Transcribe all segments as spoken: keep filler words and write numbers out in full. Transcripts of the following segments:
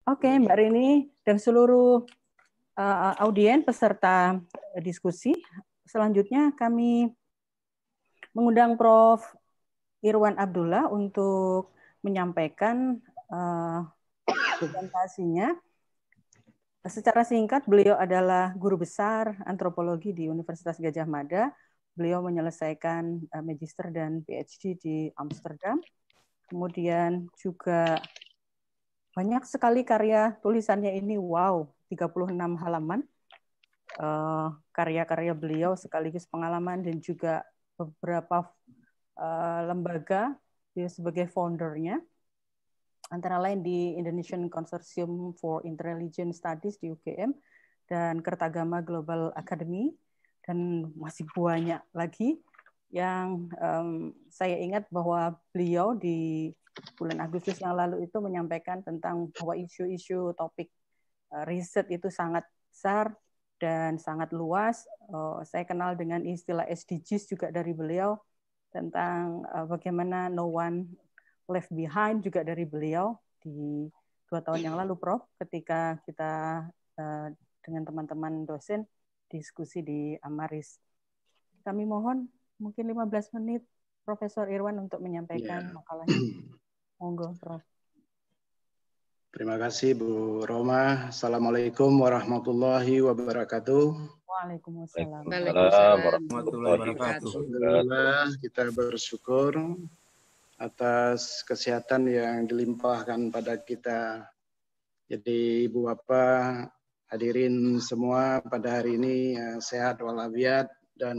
Oke, Mbak Rini dan seluruh uh, audien peserta diskusi. Selanjutnya kami mengundang Profesor Irwan Abdullah untuk menyampaikan uh, presentasinya. Secara singkat, beliau adalah guru besar antropologi di Universitas Gadjah Mada. Beliau menyelesaikan uh, magister dan PhD di Amsterdam. Kemudian juga banyak sekali karya tulisannya ini, wow, tiga puluh enam halaman. Uh, karya-karya beliau sekaligus pengalaman dan juga beberapa uh, lembaga dia sebagai foundernya, antara lain di Indonesian Consortium for Intelligent Studies di U G M dan Kertagama Global Academy, dan masih banyak lagi yang um, saya ingat bahwa beliau di bulan Agustus yang lalu itu menyampaikan tentang bahwa isu-isu topik uh, riset itu sangat besar dan sangat luas. Uh, saya kenal dengan istilah S D Gs juga dari beliau, tentang uh, bagaimana no one left behind juga dari beliau di dua tahun yang lalu, Prof, ketika kita uh, dengan teman-teman dosen diskusi di Amaris. Kami mohon mungkin lima belas menit Profesor Irwan untuk menyampaikan yeah. makalahnya. Monggo, Prof. Terima kasih Bu Roma. Assalamualaikum warahmatullahi wabarakatuh. Waalaikumsalam warahmatullahi wabarakatuh. Alhamdulillah, kita bersyukur atas kesehatan yang dilimpahkan pada kita. Jadi Ibu Bapak, hadirin semua pada hari ini ya, sehat walafiat dan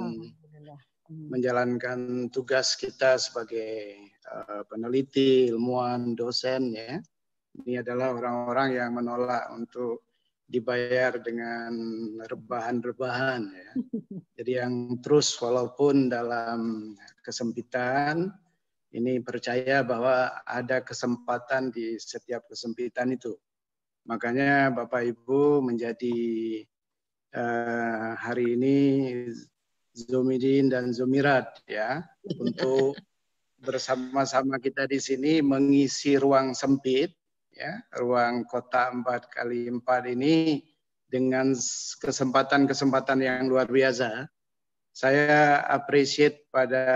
menjalankan tugas kita sebagai uh, peneliti, ilmuwan, dosen ya. Ini adalah orang-orang yang menolak untuk dibayar dengan rebahan-rebahan ya. Jadi yang terus walaupun dalam kesempitan, ini percaya bahwa ada kesempatan di setiap kesempitan itu. Makanya Bapak Ibu menjadi uh, hari ini Zumidin dan Zumirat ya, untuk bersama-sama kita di sini mengisi ruang sempit ya, ruang kota empat kali empat ini dengan kesempatan-kesempatan yang luar biasa. Saya appreciate pada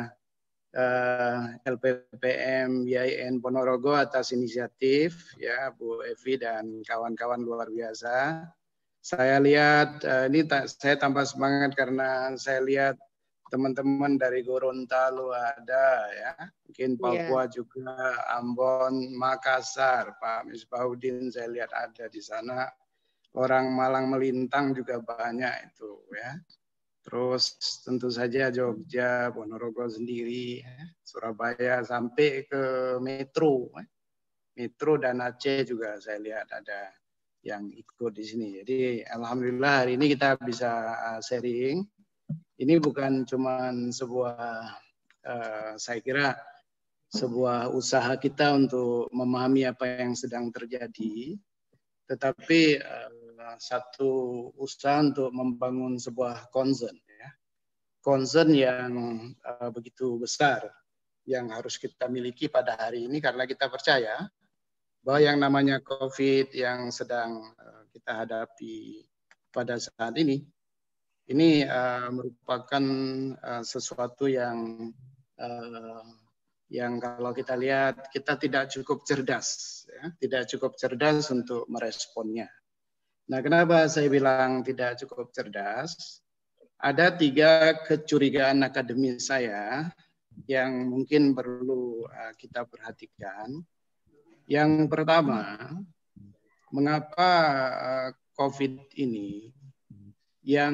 uh, L P P M Y I N Ponorogo atas inisiatif ya Bu Evi dan kawan-kawan luar biasa. Saya lihat uh, ini tak, saya tambah semangat karena saya lihat teman-teman dari Gorontalo ada ya, mungkin Papua yeah. juga, Ambon, Makassar, Pak Misbahuddin saya lihat ada di sana, orang Malang Melintang juga banyak itu ya. Terus tentu saja Jogja, Ponorogo sendiri, ya. Surabaya sampai ke Metro, ya. Metro dan Aceh juga saya lihat ada yang ikut di sini. Jadi alhamdulillah hari ini kita bisa sharing. Ini bukan cuma sebuah, uh, saya kira sebuah usaha kita untuk memahami apa yang sedang terjadi, tetapi uh, satu usaha untuk membangun sebuah concern, ya. Concern yang uh, begitu besar yang harus kita miliki pada hari ini karena kita percaya bahwa yang namanya COVID yang sedang uh, kita hadapi pada saat ini, ini uh, merupakan uh, sesuatu yang uh, yang kalau kita lihat kita tidak cukup cerdas, ya, tidak cukup cerdas untuk meresponnya. Nah, kenapa saya bilang tidak cukup cerdas? Ada tiga kecurigaan akademis saya yang mungkin perlu uh, kita perhatikan. Yang pertama, mengapa uh, COVID ini yang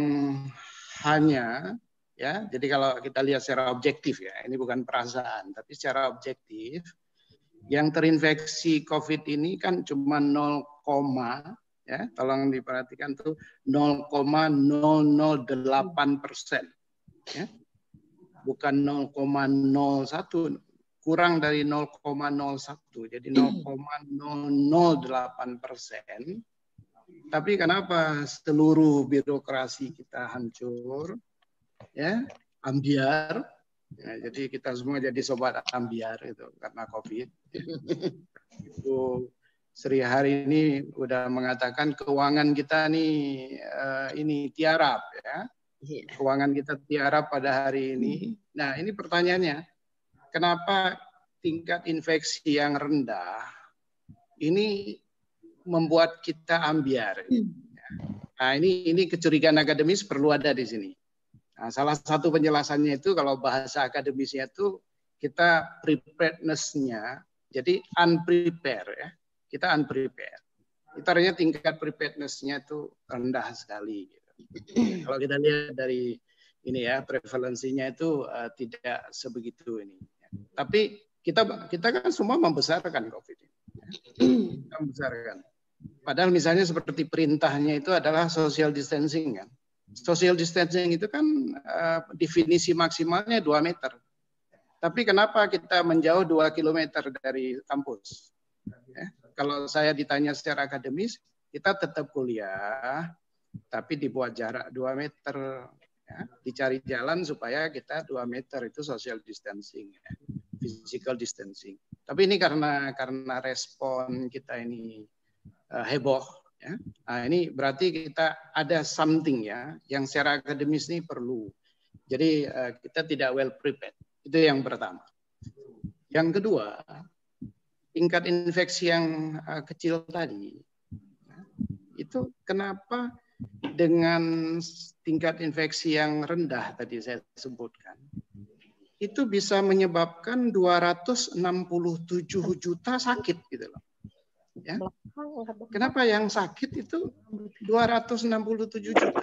hanya ya, jadi kalau kita lihat secara objektif ya, ini bukan perasaan, tapi secara objektif yang terinfeksi COVID ini kan cuma nol, ya, tolong diperhatikan tuh nol koma nol nol delapan persen, ya, bukan nol koma nol satu, kurang dari nol koma nol satu, jadi nol koma nol nol delapan persen. Tapi kenapa seluruh birokrasi kita hancur, ya, ambiar, ya, jadi kita semua jadi sobat ambiar itu karena COVID. Itu Sri hari ini udah mengatakan keuangan kita nih uh, ini tiarap ya. Keuangan kita tiarap pada hari ini. Nah, ini pertanyaannya, kenapa tingkat infeksi yang rendah ini membuat kita ambiar? Nah, ini ini kecurigaan akademis perlu ada di sini. Nah, salah satu penjelasannya itu kalau bahasa akademisnya itu kita preparedness-nya jadi unprepared ya. Kita unprepared. Itu artinya tingkat preparedness-nya itu rendah sekali. Gitu. Kalau kita lihat dari ini ya, prevalensinya itu uh, tidak sebegitu ini. Tapi kita kita kan semua membesarkan COVID ini. Kita membesarkan. Padahal misalnya seperti perintahnya itu adalah social distancing kan. Social distancing itu kan uh, definisi maksimalnya dua meter. Tapi kenapa kita menjauh dua kilometer dari kampus? Ya. Kalau saya ditanya secara akademis, kita tetap kuliah, tapi dibuat jarak dua meter. Ya. Dicari jalan supaya kita dua meter itu social distancing, ya. Physical distancing. Tapi ini karena karena respon kita ini uh, heboh. Ya. Nah, ini berarti kita ada something ya, yang secara akademis ini perlu. Jadi uh, kita tidak well prepared. Itu yang pertama. Yang kedua, tingkat infeksi yang uh, kecil tadi, itu kenapa dengan tingkat infeksi yang rendah tadi saya sebutkan, itu bisa menyebabkan dua ratus enam puluh tujuh juta sakit gitu loh. Ya. Kenapa yang sakit itu dua ratus enam puluh tujuh juta?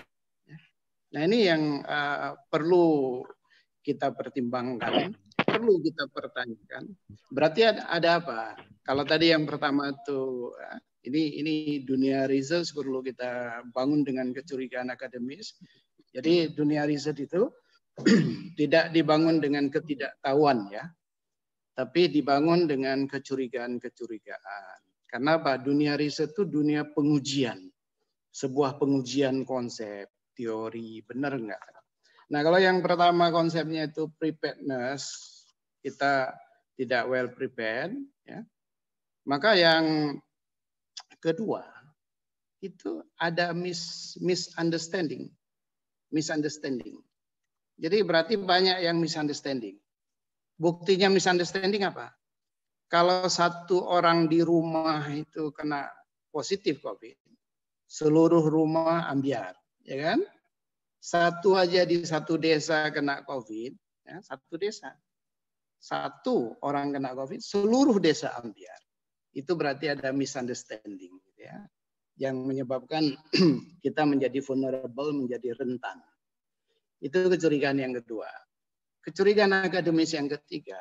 Nah ini yang uh, perlu kita pertimbangkan. Perlu kita pertanyakan. Berarti ada, ada apa? Kalau tadi yang pertama itu ini ini dunia research perlu kita bangun dengan kecurigaan akademis. Jadi dunia riset itu tidak dibangun dengan ketidaktahuan ya, tapi dibangun dengan kecurigaan-kecurigaan. Karena apa? Dunia riset itu dunia pengujian, sebuah pengujian konsep, teori, benar enggak? Nah kalau yang pertama konsepnya itu preparedness, kita tidak well prepared, ya. Maka yang kedua itu ada mis misunderstanding, misunderstanding. Jadi berarti banyak yang misunderstanding. Buktinya misunderstanding apa? Kalau satu orang di rumah itu kena positif COVID, seluruh rumah ambiar, ya kan? Satu aja di satu desa kena COVID, ya, satu desa. Satu orang kena COVID, seluruh desa ambiar. Itu berarti ada misunderstanding, ya, yang menyebabkan kita menjadi vulnerable, menjadi rentan. Itu kecurigaan yang kedua. Kecurigaan akademis yang ketiga,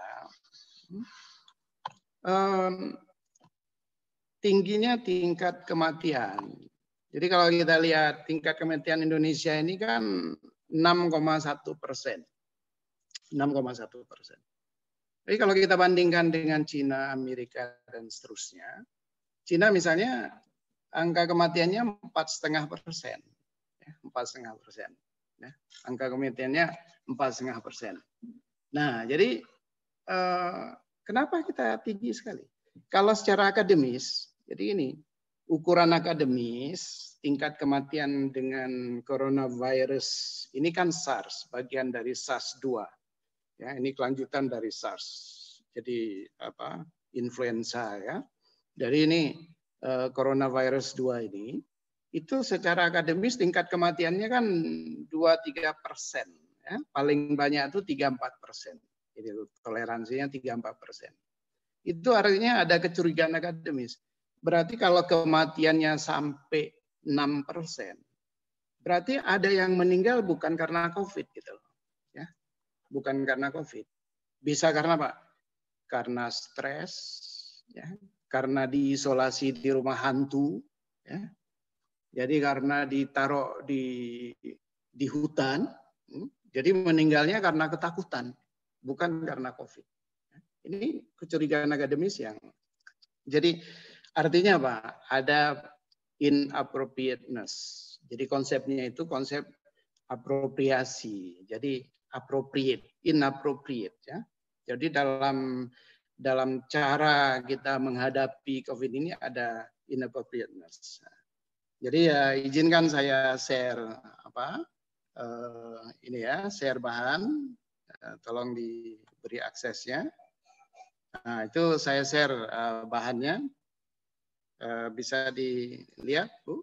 um, tingginya tingkat kematian. Jadi kalau kita lihat tingkat kematian Indonesia ini kan enam koma satu persen. enam koma satu persen. Jadi kalau kita bandingkan dengan Cina, Amerika, dan seterusnya, Cina misalnya angka kematiannya empat koma lima persen, empat koma lima persen, angka kematiannya empat koma lima persen. Nah, jadi eh, kenapa kita tinggi sekali? Kalau secara akademis, jadi ini ukuran akademis tingkat kematian dengan coronavirus ini kan SARS, bagian dari SARS dua. Ya, ini kelanjutan dari SARS. Jadi apa? Influenza ya. Dari ini eh, coronavirus dua ini itu secara akademis tingkat kematiannya kan dua sampai tiga persen ya. Paling banyak itu tiga sampai empat persen. Jadi toleransinya tiga sampai empat persen. Itu artinya ada kecurigaan akademis. Berarti kalau kematiannya sampai enam persen, berarti ada yang meninggal bukan karena COVID gitu loh. Bukan karena COVID. Bisa karena apa? Karena stres, ya. Karena diisolasi di rumah hantu, ya. Jadi karena ditaruh di di hutan, jadi meninggalnya karena ketakutan, bukan karena COVID. Ini kecurigaan akademis yang. Jadi artinya apa? Ada inappropriateness. Jadi konsepnya itu konsep apropriasi. Jadi appropriate, inappropriate ya. Jadi dalam dalam cara kita menghadapi COVID ini ada inappropriateness. Jadi ya izinkan saya share apa uh, ini ya, share bahan, uh, tolong diberi aksesnya. Nah, itu saya share uh, bahannya, uh, bisa dilihat Bu,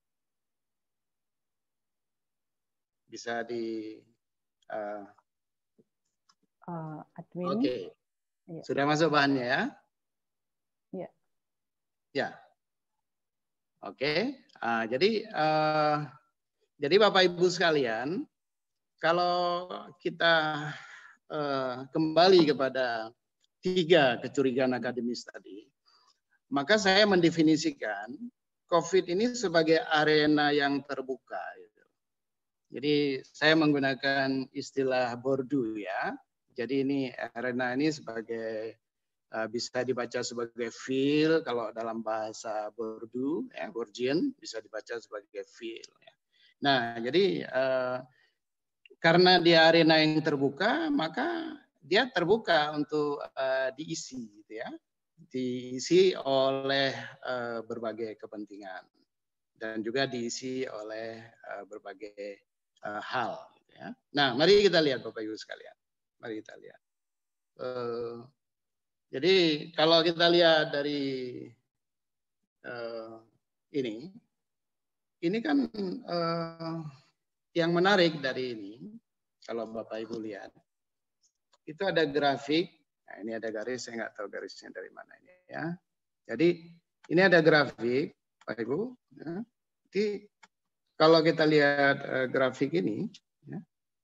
bisa di uh, uh, admin. Oke, okay. Ya. Sudah masuk bahannya ya? Ya. Ya. Oke, okay. uh, jadi uh, jadi Bapak Ibu sekalian, kalau kita uh, kembali kepada tiga kecurigaan akademis tadi, maka saya mendefinisikan COVID ini sebagai arena yang terbuka. Gitu. Jadi saya menggunakan istilah Bourdieu ya. Jadi ini arena ini sebagai uh, bisa dibaca sebagai field kalau dalam bahasa Bourdieu, ya, Bourdieu bisa dibaca sebagai field. Ya. Nah, jadi uh, karena dia arena yang terbuka, maka dia terbuka untuk uh, diisi, gitu ya, diisi oleh uh, berbagai kepentingan dan juga diisi oleh uh, berbagai uh, hal. Gitu ya. Nah, mari kita lihat Bapak Ibu sekalian. Mari kita lihat. Uh, jadi kalau kita lihat dari uh, ini, ini kan uh, yang menarik dari ini, kalau Bapak Ibu lihat, itu ada grafik. Nah, ini ada garis, saya nggak tahu garisnya dari mana ini ya. Jadi ini ada grafik, Bapak Ibu. Ya. Jadi kalau kita lihat uh, grafik ini, ya,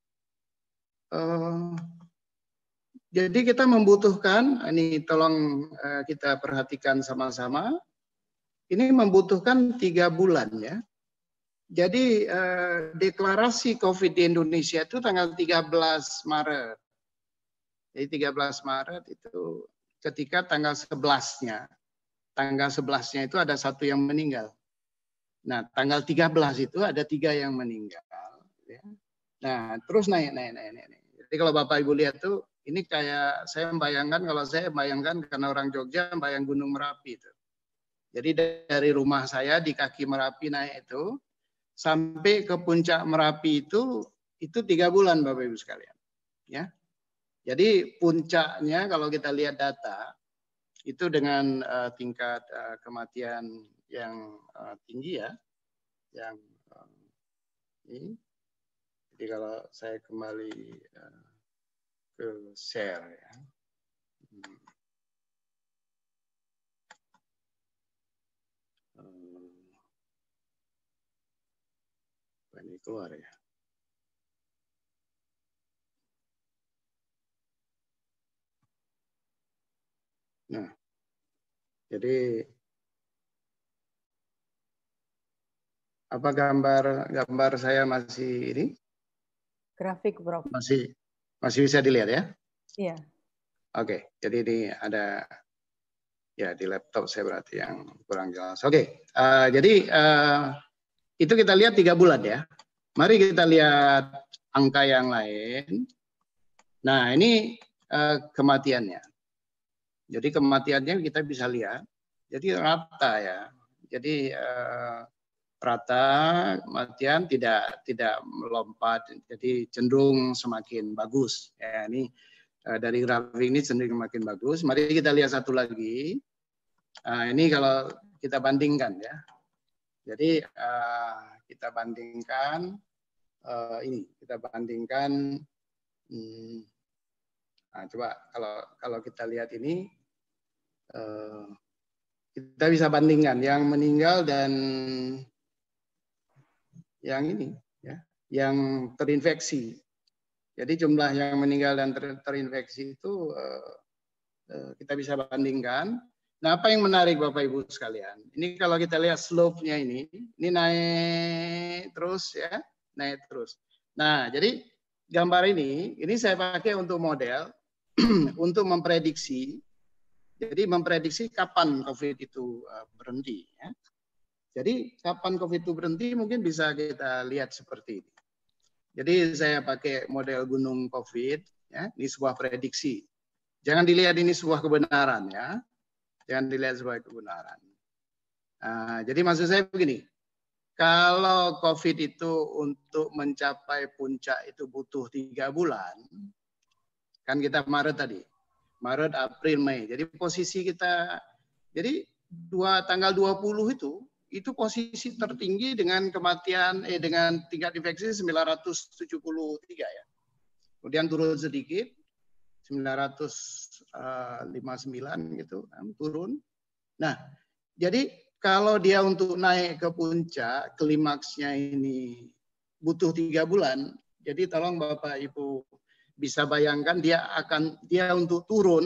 uh, jadi kita membutuhkan, ini tolong uh, kita perhatikan sama-sama, ini membutuhkan tiga bulan ya. Jadi uh, deklarasi COVID di Indonesia itu tanggal tiga belas Maret. Jadi tiga belas Maret itu ketika tanggal sebelasnya, tanggal sebelasnya itu ada satu yang meninggal. Nah, tanggal tiga belas itu ada tiga yang meninggal. Ya. Nah, terus naik, naik, naik, naik. Jadi kalau Bapak Ibu lihat tuh, ini kayak saya membayangkan, kalau saya bayangkan karena orang Jogja, bayang Gunung Merapi itu. Jadi dari rumah saya di kaki Merapi naik itu, sampai ke puncak Merapi itu, itu tiga bulan Bapak Ibu sekalian. Ya. Jadi puncaknya kalau kita lihat data, itu dengan uh, tingkat uh, kematian yang uh, tinggi ya, yang uh, ini. Jadi kalau saya kembali uh, ke share ya. Hmm. Uh, ini keluar ya. Nah, jadi apa gambar gambar saya masih ini? Grafik, Prof. Masih masih bisa dilihat ya? Iya. Oke, jadi ini ada ya di laptop saya berarti yang kurang jelas. Oke, uh, jadi uh, itu kita lihat tiga bulan ya. Mari kita lihat angka yang lain. Nah, ini uh, kematiannya. Jadi kematiannya kita bisa lihat. Jadi rata ya. Jadi uh, rata kematian tidak tidak melompat. Jadi cenderung semakin bagus. Ya, ini uh, dari grafik ini cenderung semakin bagus. Mari kita lihat satu lagi. Uh, ini kalau kita bandingkan ya. Jadi uh, kita bandingkan uh, ini. Kita bandingkan. Hmm, nah, coba kalau kalau kita lihat ini. Uh, kita bisa bandingkan yang meninggal dan yang ini ya, yang terinfeksi. Jadi jumlah yang meninggal dan ter, terinfeksi itu uh, uh, kita bisa bandingkan. Nah, apa yang menarik Bapak Ibu sekalian? Ini kalau kita lihat slope-nya ini, ini naik terus ya, naik terus. Nah, jadi gambar ini, ini saya pakai untuk model untuk memprediksi. Jadi memprediksi kapan COVID itu berhenti. Ya. Jadi kapan COVID itu berhenti mungkin bisa kita lihat seperti ini. Jadi saya pakai model gunung COVID, ya, ini sebuah prediksi. Jangan dilihat ini sebuah kebenaran ya. Jangan dilihat sebagai kebenaran. Nah, jadi maksud saya begini, kalau COVID itu untuk mencapai puncak itu butuh tiga bulan, kan kita Maret tadi, Maret, April, Mei. Jadi posisi kita, jadi dua tanggal dua puluh itu, itu posisi tertinggi dengan kematian, eh dengan tingkat infeksi sembilan ratus tujuh puluh tiga ya. Kemudian turun sedikit, sembilan ratus lima puluh sembilan gitu, turun. Nah, jadi kalau dia untuk naik ke puncak, klimaksnya ini butuh tiga bulan. Jadi tolong Bapak Ibu bisa bayangkan dia akan dia untuk turun,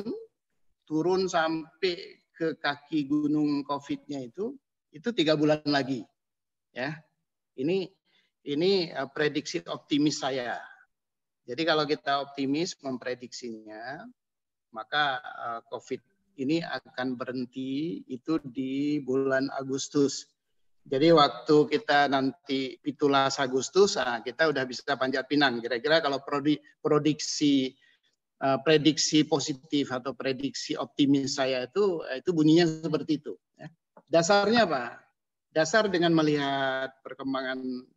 turun sampai ke kaki gunung COVID-nya itu, itu tiga bulan lagi. Ya, ini ini prediksi optimis saya. Jadi kalau kita optimis memprediksinya, maka COVID ini akan berhenti itu di bulan Agustus. Jadi waktu kita nanti pitulas Agustus, nah kita udah bisa panjat pinang. Kira-kira kalau prediksi prediksi positif atau prediksi optimis saya itu itu bunyinya seperti itu. Dasarnya apa? Dasar dengan melihat perkembangan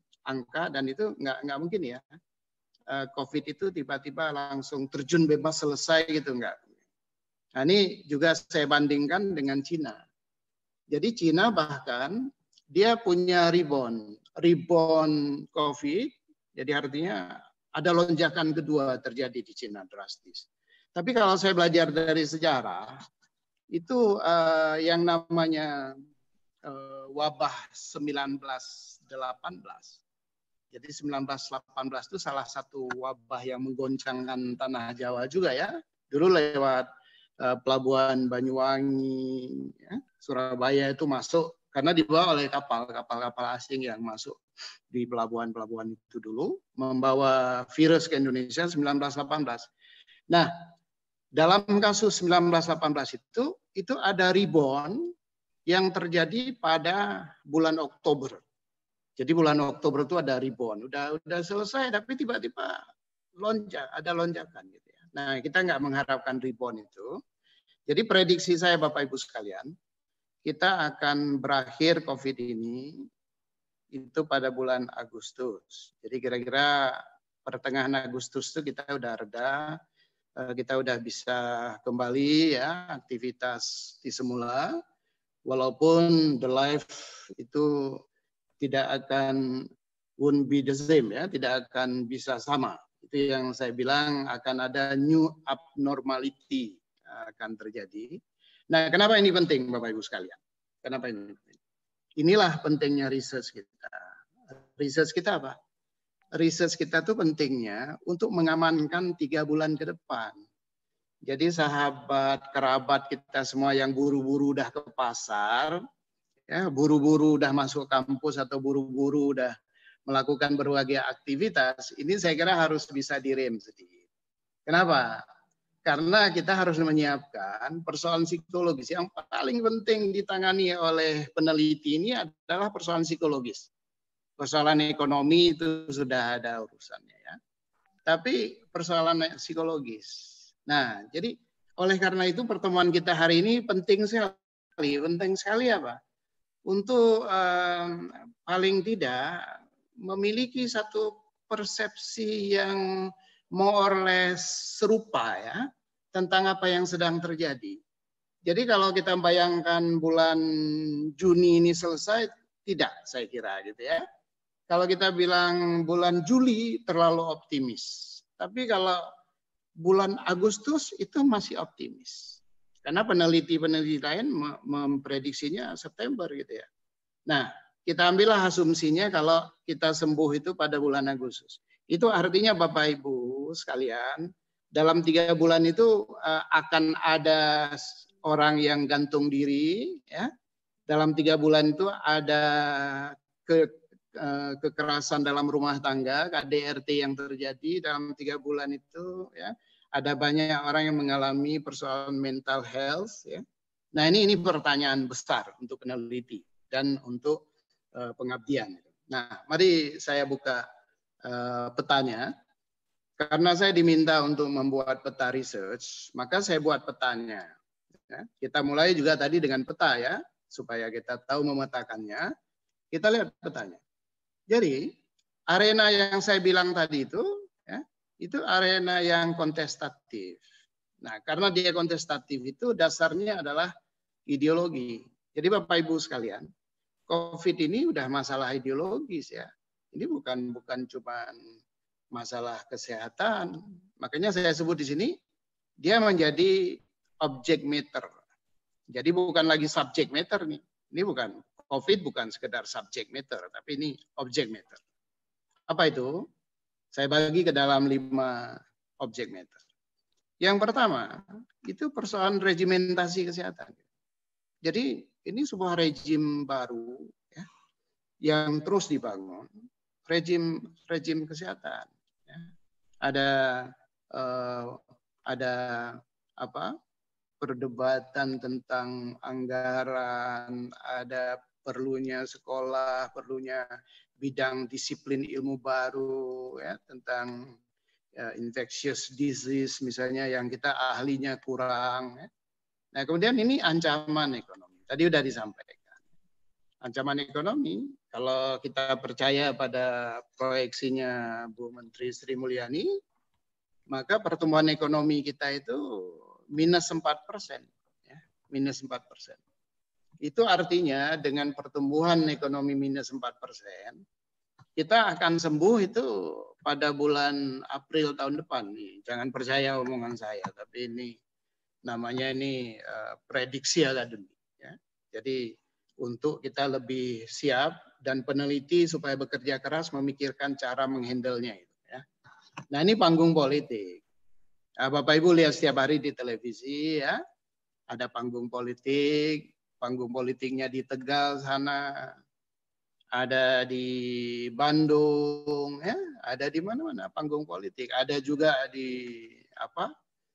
angka dan itu nggak nggak mungkin ya. COVID itu tiba-tiba langsung terjun bebas selesai gitu enggak. Nah, ini juga saya bandingkan dengan Cina. Jadi Cina bahkan dia punya rebound, rebound COVID. Jadi artinya ada lonjakan kedua terjadi di Cina drastis. Tapi kalau saya belajar dari sejarah, itu uh, yang namanya uh, wabah sembilan belas delapan belas. Jadi sembilan belas delapan belas itu salah satu wabah yang menggoncangkan tanah Jawa juga ya. Dulu lewat Pelabuhan Banyuwangi, ya, Surabaya itu masuk karena dibawa oleh kapal, kapal-kapal asing yang masuk di pelabuhan-pelabuhan itu dulu, membawa virus ke Indonesia sembilan belas delapan belas. Nah, dalam kasus sembilan belas delapan belas itu, itu ada rebound yang terjadi pada bulan Oktober. Jadi bulan Oktober itu ada rebound, udah udah selesai, tapi tiba-tiba lonjak, ada lonjakan gitu. Nah, kita nggak mengharapkan rebound itu. Jadi prediksi saya Bapak Ibu sekalian, kita akan berakhir COVID ini itu pada bulan Agustus. Jadi kira-kira pertengahan Agustus itu kita udah reda, kita udah bisa kembali ya aktivitas di semula. Walaupun the life itu tidak akan won't be the same ya, tidak akan bisa sama. Itu yang saya bilang akan ada new abnormality akan terjadi. Nah, kenapa ini penting Bapak Ibu sekalian? Kenapa ini penting? Inilah pentingnya research kita. Research kita apa? Research kita tuh pentingnya untuk mengamankan tiga bulan ke depan. Jadi sahabat, kerabat kita semua yang buru-buru udah ke pasar, ya buru-buru udah masuk kampus atau buru-buru udah melakukan berbagai aktivitas, ini saya kira harus bisa direm sedikit. Kenapa? Karena kita harus menyiapkan persoalan psikologis. Yang paling penting ditangani oleh peneliti ini adalah persoalan psikologis. Persoalan ekonomi itu sudah ada urusannya ya. Tapi persoalan psikologis. Nah, jadi oleh karena itu pertemuan kita hari ini penting sekali. Penting sekali apa? Untuk um, paling tidak memiliki satu persepsi yang more or less serupa ya tentang apa yang sedang terjadi. Jadi kalau kita bayangkan bulan Juni ini selesai, tidak saya kira gitu ya. Kalau kita bilang bulan Juli terlalu optimis. Tapi kalau bulan Agustus itu masih optimis. Karena peneliti-peneliti lain memprediksinya September gitu ya. Nah, kita ambillah asumsinya kalau kita sembuh itu pada bulan Agustus. Itu artinya Bapak Ibu sekalian, dalam tiga bulan itu akan ada orang yang gantung diri. Ya. Dalam tiga bulan itu ada ke, kekerasan dalam rumah tangga, K D R T yang terjadi dalam tiga bulan itu. Ya. Ada banyak orang yang mengalami persoalan mental health. Ya. Nah ini, ini pertanyaan besar untuk peneliti dan untuk pengabdian. Nah, mari saya buka uh, petanya. karena saya diminta untuk membuat peta research, maka saya buat petanya. Ya, kita mulai juga tadi dengan peta ya, supaya kita tahu memetakannya. Kita lihat petanya. Jadi arena yang saya bilang tadi itu, ya, itu arena yang kontestatif. Nah, karena dia kontestatif itu dasarnya adalah ideologi. Jadi Bapak Ibu sekalian, COVID ini udah masalah ideologis ya. Ini bukan bukan cuma masalah kesehatan. Makanya saya sebut di sini dia menjadi object matter. Jadi bukan lagi subject matter nih. Ini bukan COVID bukan sekedar subject matter, tapi ini object matter. Apa itu? Saya bagi ke dalam lima object matter. Yang pertama itu persoalan regimentasi kesehatan. Jadi ini sebuah rejim baru ya, yang terus dibangun, rejim rejim kesehatan. Ya. Ada eh, ada apa? Perdebatan tentang anggaran, ada perlunya sekolah, perlunya bidang disiplin ilmu baru ya, tentang ya, infectious disease misalnya yang kita ahlinya kurang. Ya. Nah kemudian ini ancaman ekonomi. Tadi sudah disampaikan. Ancaman ekonomi, kalau kita percaya pada proyeksinya Bu Menteri Sri Mulyani, maka pertumbuhan ekonomi kita itu minus empat persen. Ya, minus empat persen. Itu artinya dengan pertumbuhan ekonomi minus empat persen, kita akan sembuh itu pada bulan April tahun depan. Nih, jangan percaya omongan saya, tapi ini namanya ini uh, prediksi akademik. Ya. Jadi untuk kita lebih siap dan peneliti supaya bekerja keras memikirkan cara menghandle-nya itu. Ya. Nah ini panggung politik. Nah, Bapak Ibu lihat setiap hari di televisi ya, ada panggung politik, panggung politiknya di Tegal sana, ada di Bandung, ya, ada di mana-mana panggung politik, ada juga di apa?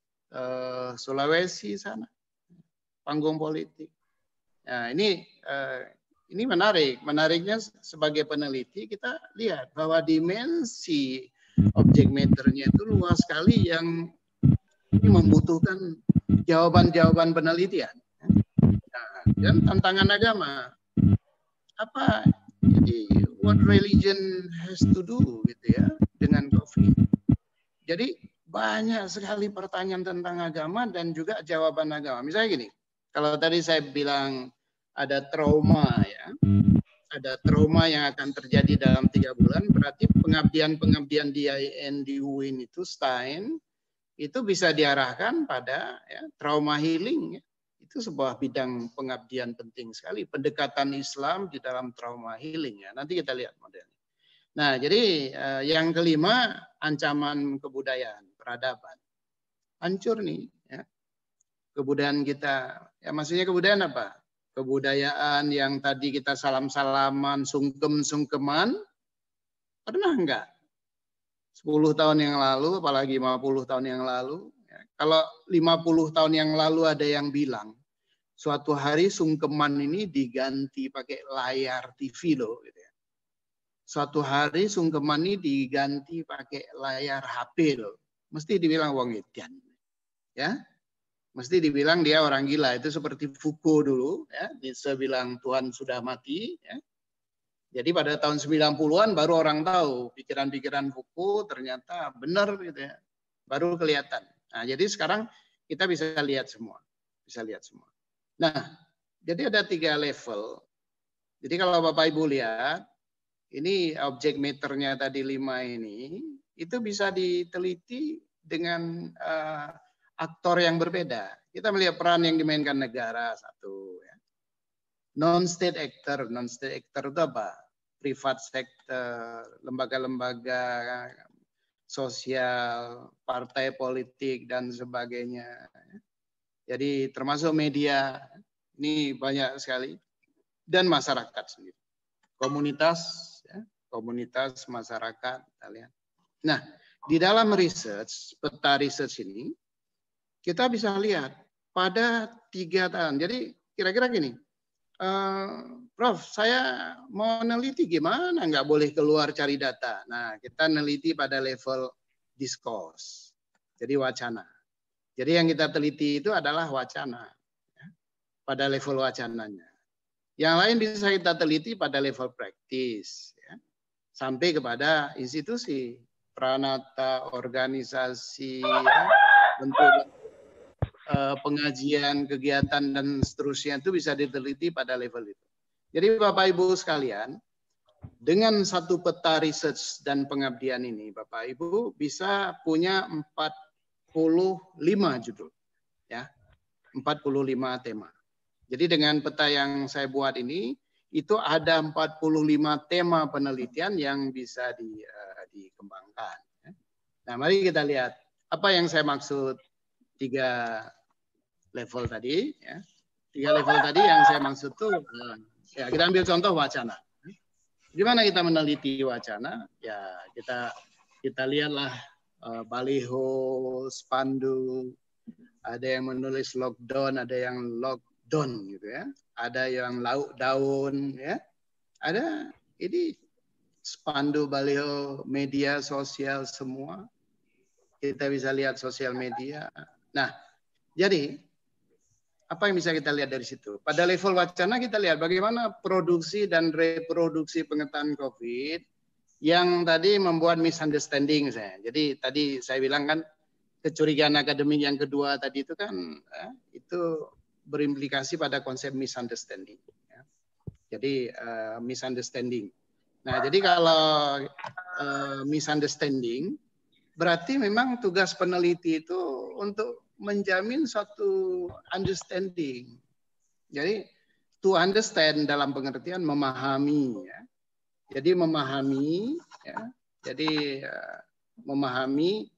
Uh, Sulawesi sana, panggung politik. Nah, ini uh, ini menarik. Menariknya sebagai peneliti kita lihat bahwa dimensi objek meternya itu luas sekali yang ini membutuhkan jawaban-jawaban penelitian. Nah, dan tantangan agama apa? Jadi what religion has to do gitu ya dengan COVID. Jadi banyak sekali pertanyaan tentang agama dan juga jawaban agama. Misalnya gini, kalau tadi saya bilang ada trauma ya, ada trauma yang akan terjadi dalam tiga bulan, berarti pengabdian-pengabdian di I N di U I N itu Stein itu bisa diarahkan pada ya, trauma healing. Ya. Itu sebuah bidang pengabdian penting sekali, pendekatan Islam di dalam trauma healing. Ya. Nanti kita lihat modelnya. Nah, jadi eh, yang kelima ancaman kebudayaan. Peradaban. Hancur nih. Ya. Kebudayaan kita. Ya maksudnya kebudayaan apa? Kebudayaan yang tadi kita salam-salaman, sungkem-sungkeman. Pernah enggak? sepuluh tahun yang lalu, apalagi lima puluh tahun yang lalu. Ya. Kalau lima puluh tahun yang lalu ada yang bilang, suatu hari sungkeman ini diganti pakai layar T V loh. Gitu ya. Suatu hari sungkeman ini diganti pakai layar H P loh. Mesti dibilang wong edan, ya, mesti dibilang dia orang gila. Itu seperti Foucault dulu, ya, Nietzsche bilang Tuhan sudah mati, ya. Jadi pada tahun sembilan puluhan baru orang tahu pikiran-pikiran Foucault ternyata benar, gitu ya, baru kelihatan. Nah, jadi sekarang kita bisa lihat semua, bisa lihat semua. Nah, jadi ada tiga level. Jadi kalau Bapak Ibu lihat, ini objek meternya tadi lima ini. Itu bisa diteliti dengan uh, aktor yang berbeda. Kita melihat peran yang dimainkan negara satu. Ya. Non-state actor, non-state actor itu apa? Private sector, lembaga-lembaga sosial, partai politik dan sebagainya. Jadi termasuk media, ini banyak sekali. Dan masyarakat sendiri. Komunitas, ya, komunitas masyarakat, kita lihat. Nah, di dalam research, peta research ini, kita bisa lihat pada tiga tahun. Jadi kira-kira gini, uh, Prof, saya mau neliti gimana? Nggak boleh keluar cari data. Nah, kita neliti pada level discourse. Jadi wacana. Jadi yang kita teliti itu adalah wacana, ya, pada level wacananya. Yang lain bisa kita teliti pada level praktis, ya, sampai kepada institusi, pranata, organisasi, ya, bentuk uh, pengajian, kegiatan dan seterusnya itu bisa diteliti pada level itu. Jadi Bapak Ibu sekalian, dengan satu peta research dan pengabdian ini, Bapak Ibu bisa punya empat puluh lima judul, ya, empat puluh lima tema. Jadi dengan peta yang saya buat ini, itu ada empat puluh lima tema penelitian yang bisa di, uh, dikembangkan. Nah, mari kita lihat apa yang saya maksud tiga level tadi. Ya. Tiga level tadi yang saya maksud tuh, uh, ya kita ambil contoh wacana. Gimana kita meneliti wacana? Ya kita kita lihatlah uh, baliho, spanduk, ada yang menulis lockdown, ada yang lockdown gitu ya, ada yang lauk daun ya, ada ini spanduk, baliho, media sosial semua. Kita bisa lihat sosial media. Nah, jadi apa yang bisa kita lihat dari situ? Pada level wacana kita lihat bagaimana produksi dan reproduksi pengetahuan COVID yang tadi membuat misunderstanding saya. Jadi tadi saya bilang kan kecurigaan akademik yang kedua tadi itu kan eh, itu berimplikasi pada konsep misunderstanding. Ya. Jadi uh, misunderstanding. Nah jadi kalau uh, misunderstanding berarti memang tugas peneliti itu untuk menjamin suatu understanding. Jadi to understand dalam pengertian memahami, ya. Jadi memahami, ya. Jadi uh, memahami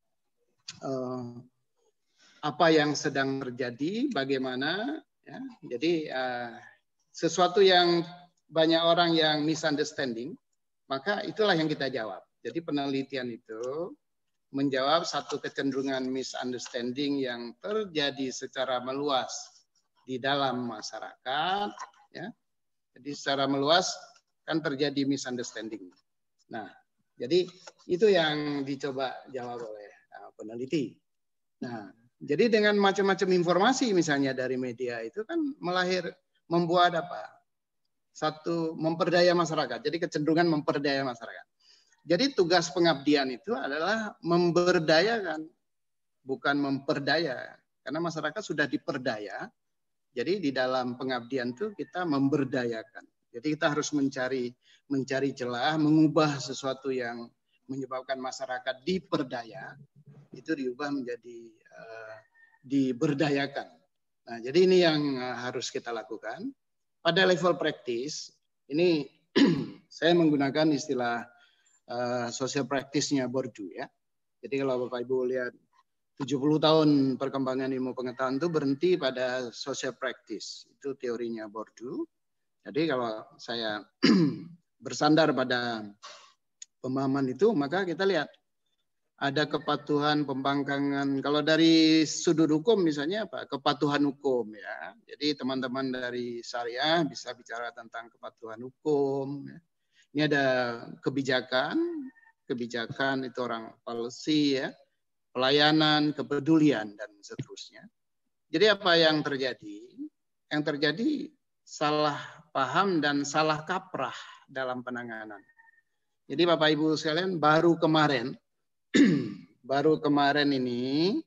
uh, apa yang sedang terjadi, bagaimana. Ya. Jadi uh, sesuatu yang banyak orang yang misunderstanding, maka itulah yang kita jawab. Jadi penelitian itu menjawab satu kecenderungan misunderstanding yang terjadi secara meluas di dalam masyarakat, ya. Jadi secara meluas kan terjadi misunderstanding. Nah, jadi itu yang dicoba jawab oleh uh, peneliti. Nah, jadi dengan macam-macam informasi misalnya dari media itu kan melahir membuat apa? Satu memperdaya masyarakat. Jadi kecenderungan memperdaya masyarakat. Jadi tugas pengabdian itu adalah memberdayakan, bukan memperdaya. Karena masyarakat sudah diperdaya, jadi di dalam pengabdian itu kita memberdayakan. Jadi kita harus mencari mencari celah, mengubah sesuatu yang menyebabkan masyarakat diperdaya, itu diubah menjadi uh, diberdayakan. Nah, jadi ini yang uh, harus kita lakukan. Pada level praktis, ini saya menggunakan istilah Uh, social practice-nya Bourdieu ya. Jadi kalau Bapak Ibu lihat tujuh puluh tahun perkembangan ilmu pengetahuan itu berhenti pada social practice. Itu teorinya Bourdieu. Jadi kalau saya bersandar pada pemahaman itu, maka kita lihat ada kepatuhan, pembangkangan. Kalau dari sudut hukum misalnya apa? Kepatuhan hukum ya. Jadi teman-teman dari syariah bisa bicara tentang kepatuhan hukum ya. Ini ada kebijakan, kebijakan itu orang policy ya, pelayanan, kepedulian dan seterusnya. Jadi apa yang terjadi? Yang terjadi salah paham dan salah kaprah dalam penanganan. Jadi Bapak Ibu sekalian baru kemarin, baru kemarin ini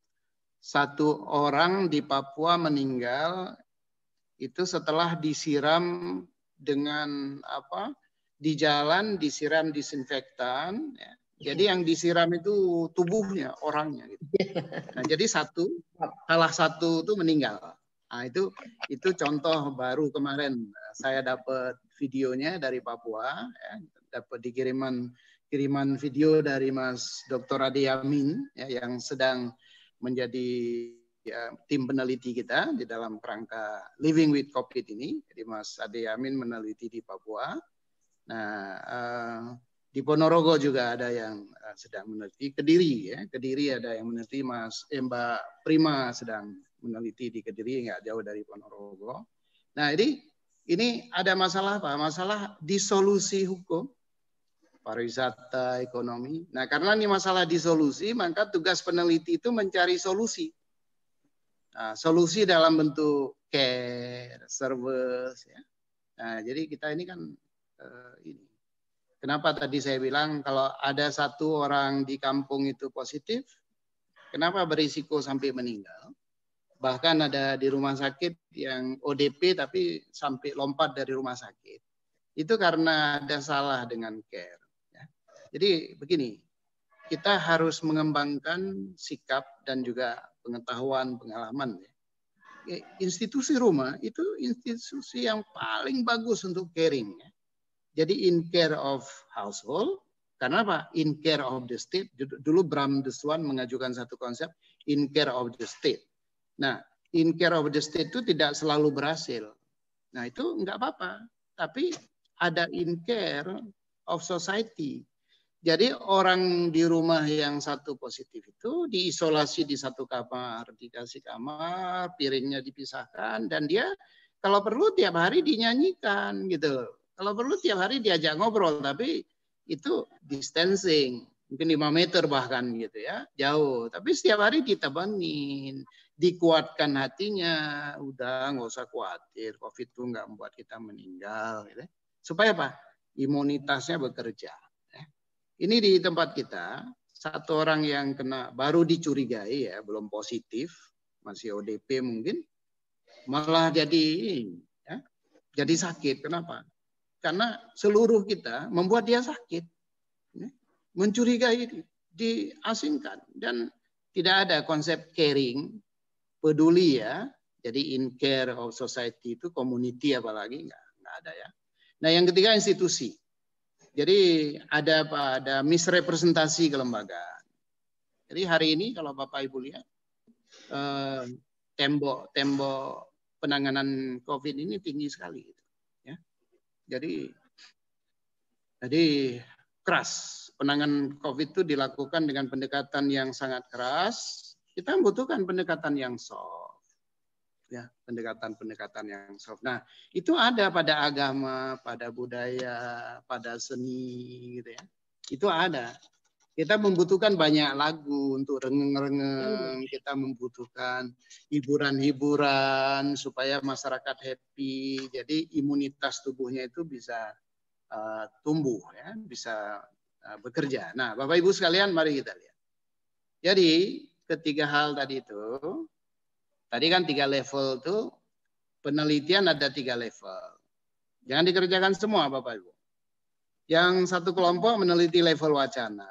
satu orang di Papua meninggal itu setelah disiram dengan apa? Di jalan disiram disinfektan, ya. Jadi yang disiram itu tubuhnya, orangnya. Gitu. Nah, jadi satu, salah satu itu meninggal. Nah, itu itu contoh baru kemarin saya dapat videonya dari Papua, ya. Dapat dikiriman kiriman video dari Mas Doktor Ade Yamin, ya, yang sedang menjadi ya, tim peneliti kita di dalam kerangka Living with COVID ini. Jadi Mas Ade Yamin meneliti di Papua. Nah, uh, di Ponorogo juga ada yang uh, sedang meneliti. Kediri, ya, Kediri ada yang meneliti. Mas eh, Mbak Prima sedang meneliti di Kediri, nggak jauh dari Ponorogo. Nah, ini ini ada masalah apa? Masalah disolusi hukum pariwisata, ekonomi. Nah, karena ini masalah disolusi, maka tugas peneliti itu mencari solusi. Nah, solusi dalam bentuk care, service, ya. Nah, jadi kita ini kan uh, ini. Kenapa tadi saya bilang kalau ada satu orang di kampung itu positif, kenapa berisiko sampai meninggal? Bahkan ada di rumah sakit yang O D P tapi sampai lompat dari rumah sakit. Itu karena ada salah dengan care. Ya. Jadi begini, kita harus mengembangkan sikap dan juga pengetahuan, pengalaman. Ya. Institusi rumah itu institusi yang paling bagus untuk caring. Ya. Jadi in care of household, karena apa? In care of the state. Dulu Bram Deswan mengajukan satu konsep in care of the state. Nah, in care of the state itu tidak selalu berhasil. Nah, itu enggak apa-apa. Tapi ada in care of society. Jadi orang di rumah yang satu positif itu diisolasi di satu kamar, dikasih kamar, piringnya dipisahkan, dan dia kalau perlu tiap hari dinyanyikan gitu. Kalau perlu tiap hari diajak ngobrol, tapi itu distancing, mungkin lima meter bahkan gitu ya, jauh. Tapi setiap hari ditemenin, dikuatkan hatinya, udah nggak usah khawatir, COVID itu nggak membuat kita meninggal. Gitu. Supaya apa? Imunitasnya bekerja. Ini di tempat kita, satu orang yang kena baru dicurigai ya, belum positif, masih O D P mungkin, malah jadi ya, jadi sakit. Kenapa? Karena seluruh kita membuat dia sakit, ya, mencurigai, diasingkan, dan tidak ada konsep caring, peduli ya. Jadi in care of society itu community apalagi nggak nggak ada ya. Nah yang ketiga institusi. Jadi ada apa? Ada misrepresentasi kelembagaan. Jadi hari ini kalau Bapak Ibu lihat eh, tembok tembok penanganan COVID ini tinggi sekali, ya. Jadi jadi keras. Penanganan COVID itu dilakukan dengan pendekatan yang sangat keras. Kita membutuhkan pendekatan yang soft. Ya, pendekatan-pendekatan yang soft. Nah, itu ada pada agama, pada budaya, pada seni gitu ya. Itu ada. Kita membutuhkan banyak lagu untuk rengeng-rengeng, kita membutuhkan hiburan-hiburan supaya masyarakat happy. Jadi imunitas tubuhnya itu bisa uh, tumbuh ya, bisa uh, bekerja. Nah, Bapak Ibu sekalian, mari kita lihat. Jadi, ketiga hal tadi itu, tadi kan tiga level tuh, penelitian ada tiga level. Jangan dikerjakan semua Bapak Ibu. Yang satu kelompok meneliti level wacana,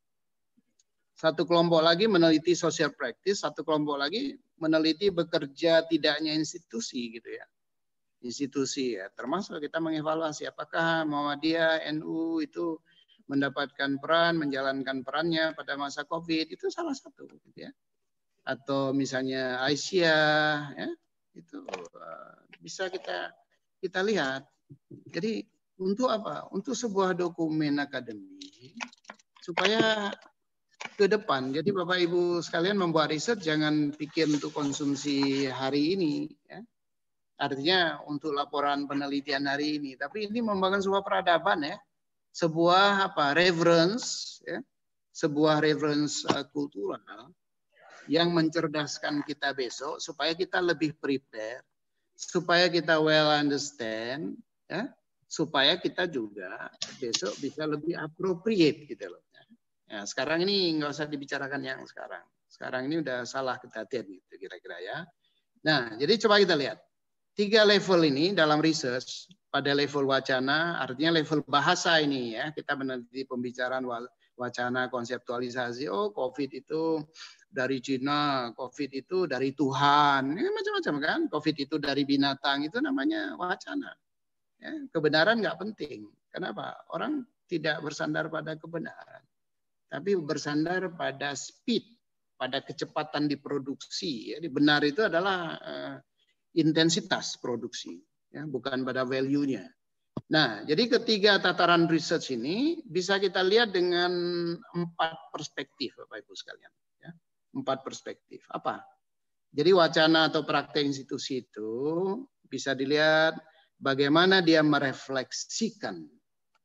satu kelompok lagi meneliti social practice, satu kelompok lagi meneliti bekerja tidaknya institusi gitu ya. Institusi ya, termasuk kita mengevaluasi apakah Muhammadiyah, N U itu mendapatkan peran, menjalankan perannya pada masa COVID, itu salah satu gitu ya. Atau misalnya Aisyah, ya, itu uh, bisa kita kita lihat. Jadi untuk apa? Untuk sebuah dokumen akademik supaya ke depan. Jadi Bapak Ibu sekalian membuat riset jangan pikir untuk konsumsi hari ini, ya. Artinya untuk laporan penelitian hari ini. Tapi ini membangun sebuah peradaban ya, sebuah apa? Reference, ya, sebuah reference uh, kultural yang mencerdaskan kita besok supaya kita lebih prepare, supaya kita well understand, ya, supaya kita juga besok bisa lebih appropriate gitu loh. Ya, sekarang ini nggak usah dibicarakan yang sekarang. Sekarang ini udah salah kejadian gitu kira-kira ya. Nah, jadi coba kita lihat tiga level ini dalam research. Pada level wacana, artinya level bahasa ini ya, kita meneliti pembicaraan wacana, konseptualisasi. Oh, COVID itu dari Cina, COVID itu dari Tuhan, ini macam-macam kan. COVID itu dari binatang, itu namanya wacana. Ya, kebenaran nggak penting. Kenapa? Orang tidak bersandar pada kebenaran, tapi bersandar pada speed, pada kecepatan diproduksi. Jadi benar itu adalah uh, intensitas produksi, ya, bukan pada value-nya. Nah, jadi ketiga tataran research ini bisa kita lihat dengan empat perspektif, Bapak Ibu sekalian. Ya. Empat perspektif. Apa? Jadi wacana atau praktek institusi itu bisa dilihat bagaimana dia merefleksikan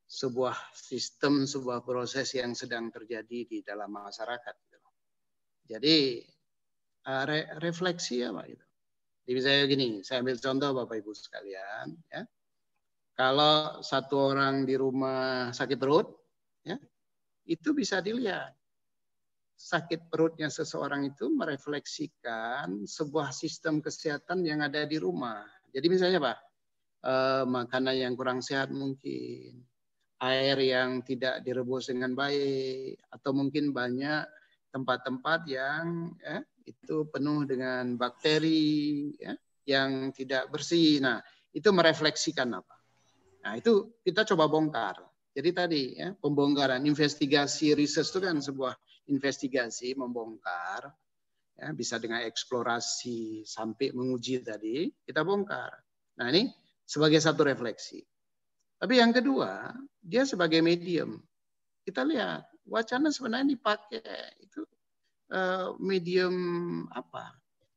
sebuah sistem, sebuah proses yang sedang terjadi di dalam masyarakat. Jadi re refleksi apa itu? Jadi misalnya gini, saya ambil contoh Bapak Ibu sekalian, ya. Kalau satu orang di rumah sakit perut, ya, itu bisa dilihat. Sakit perutnya seseorang itu merefleksikan sebuah sistem kesehatan yang ada di rumah. Jadi misalnya Pak, eh, makanan yang kurang sehat mungkin, air yang tidak direbus dengan baik, atau mungkin banyak tempat-tempat yang ya, itu penuh dengan bakteri ya, yang tidak bersih. Nah, itu merefleksikan apa? Nah, itu kita coba bongkar. Jadi tadi ya, pembongkaran, investigasi, riset itu kan sebuah investigasi, membongkar, ya, bisa dengan eksplorasi sampai menguji tadi, kita bongkar. Nah, ini sebagai satu refleksi. Tapi yang kedua, dia sebagai medium. Kita lihat, wacana sebenarnya dipakai itu uh, medium apa?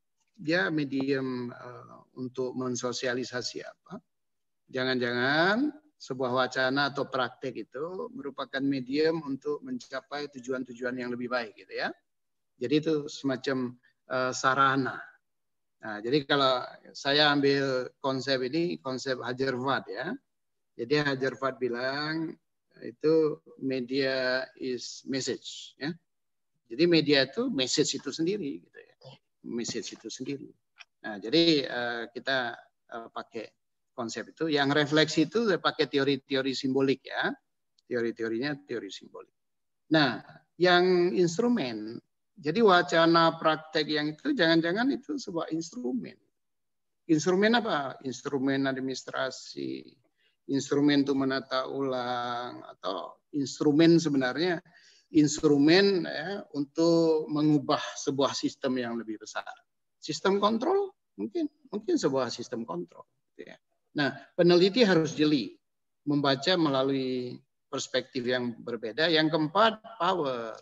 Dia medium uh, untuk mensosialisasi apa? Jangan-jangan sebuah wacana atau praktek itu merupakan medium untuk mencapai tujuan-tujuan yang lebih baik, gitu ya. Jadi itu semacam uh, sarana. Nah, jadi kalau saya ambil konsep ini, konsep Hajarvad ya. Jadi Hajarvad bilang itu media is message, ya. Jadi media itu message itu sendiri, gitu ya. Message itu sendiri. Nah, jadi uh, kita uh, pakai konsep itu. Yang refleksi itu pakai teori-teori simbolik ya. Teori-teorinya teori simbolik. Nah, yang instrumen. Jadi wacana praktek yang itu jangan-jangan itu sebuah instrumen. Instrumen apa? Instrumen administrasi, instrumen untuk menata ulang, atau instrumen sebenarnya instrumen ya, untuk mengubah sebuah sistem yang lebih besar. Sistem kontrol mungkin mungkin sebuah sistem kontrol. Gitu ya. Nah, peneliti harus jeli, membaca melalui perspektif yang berbeda. Yang keempat, power.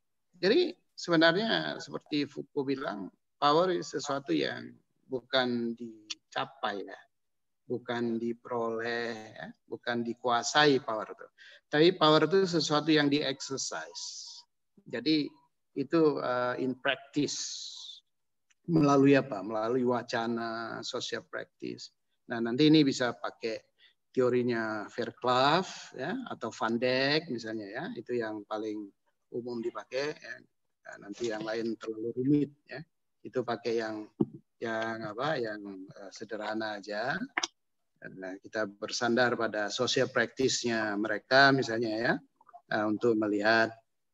Jadi sebenarnya seperti Foucault bilang, power itu sesuatu yang bukan dicapai, ya, bukan diperoleh, ya, bukan dikuasai power itu. Tapi power itu sesuatu yang di-exercise. Jadi itu uh, in practice. Melalui apa? Melalui wacana, social practice. Nah, nanti ini bisa pakai teorinya Verclav ya, atau Van Dijk misalnya ya, itu yang paling umum dipakai. Ya. Nah, nanti yang lain terlalu rumit ya, itu pakai yang yang apa? Yang uh, sederhana aja. Nah, kita bersandar pada social practice-nya mereka misalnya ya, uh, untuk melihat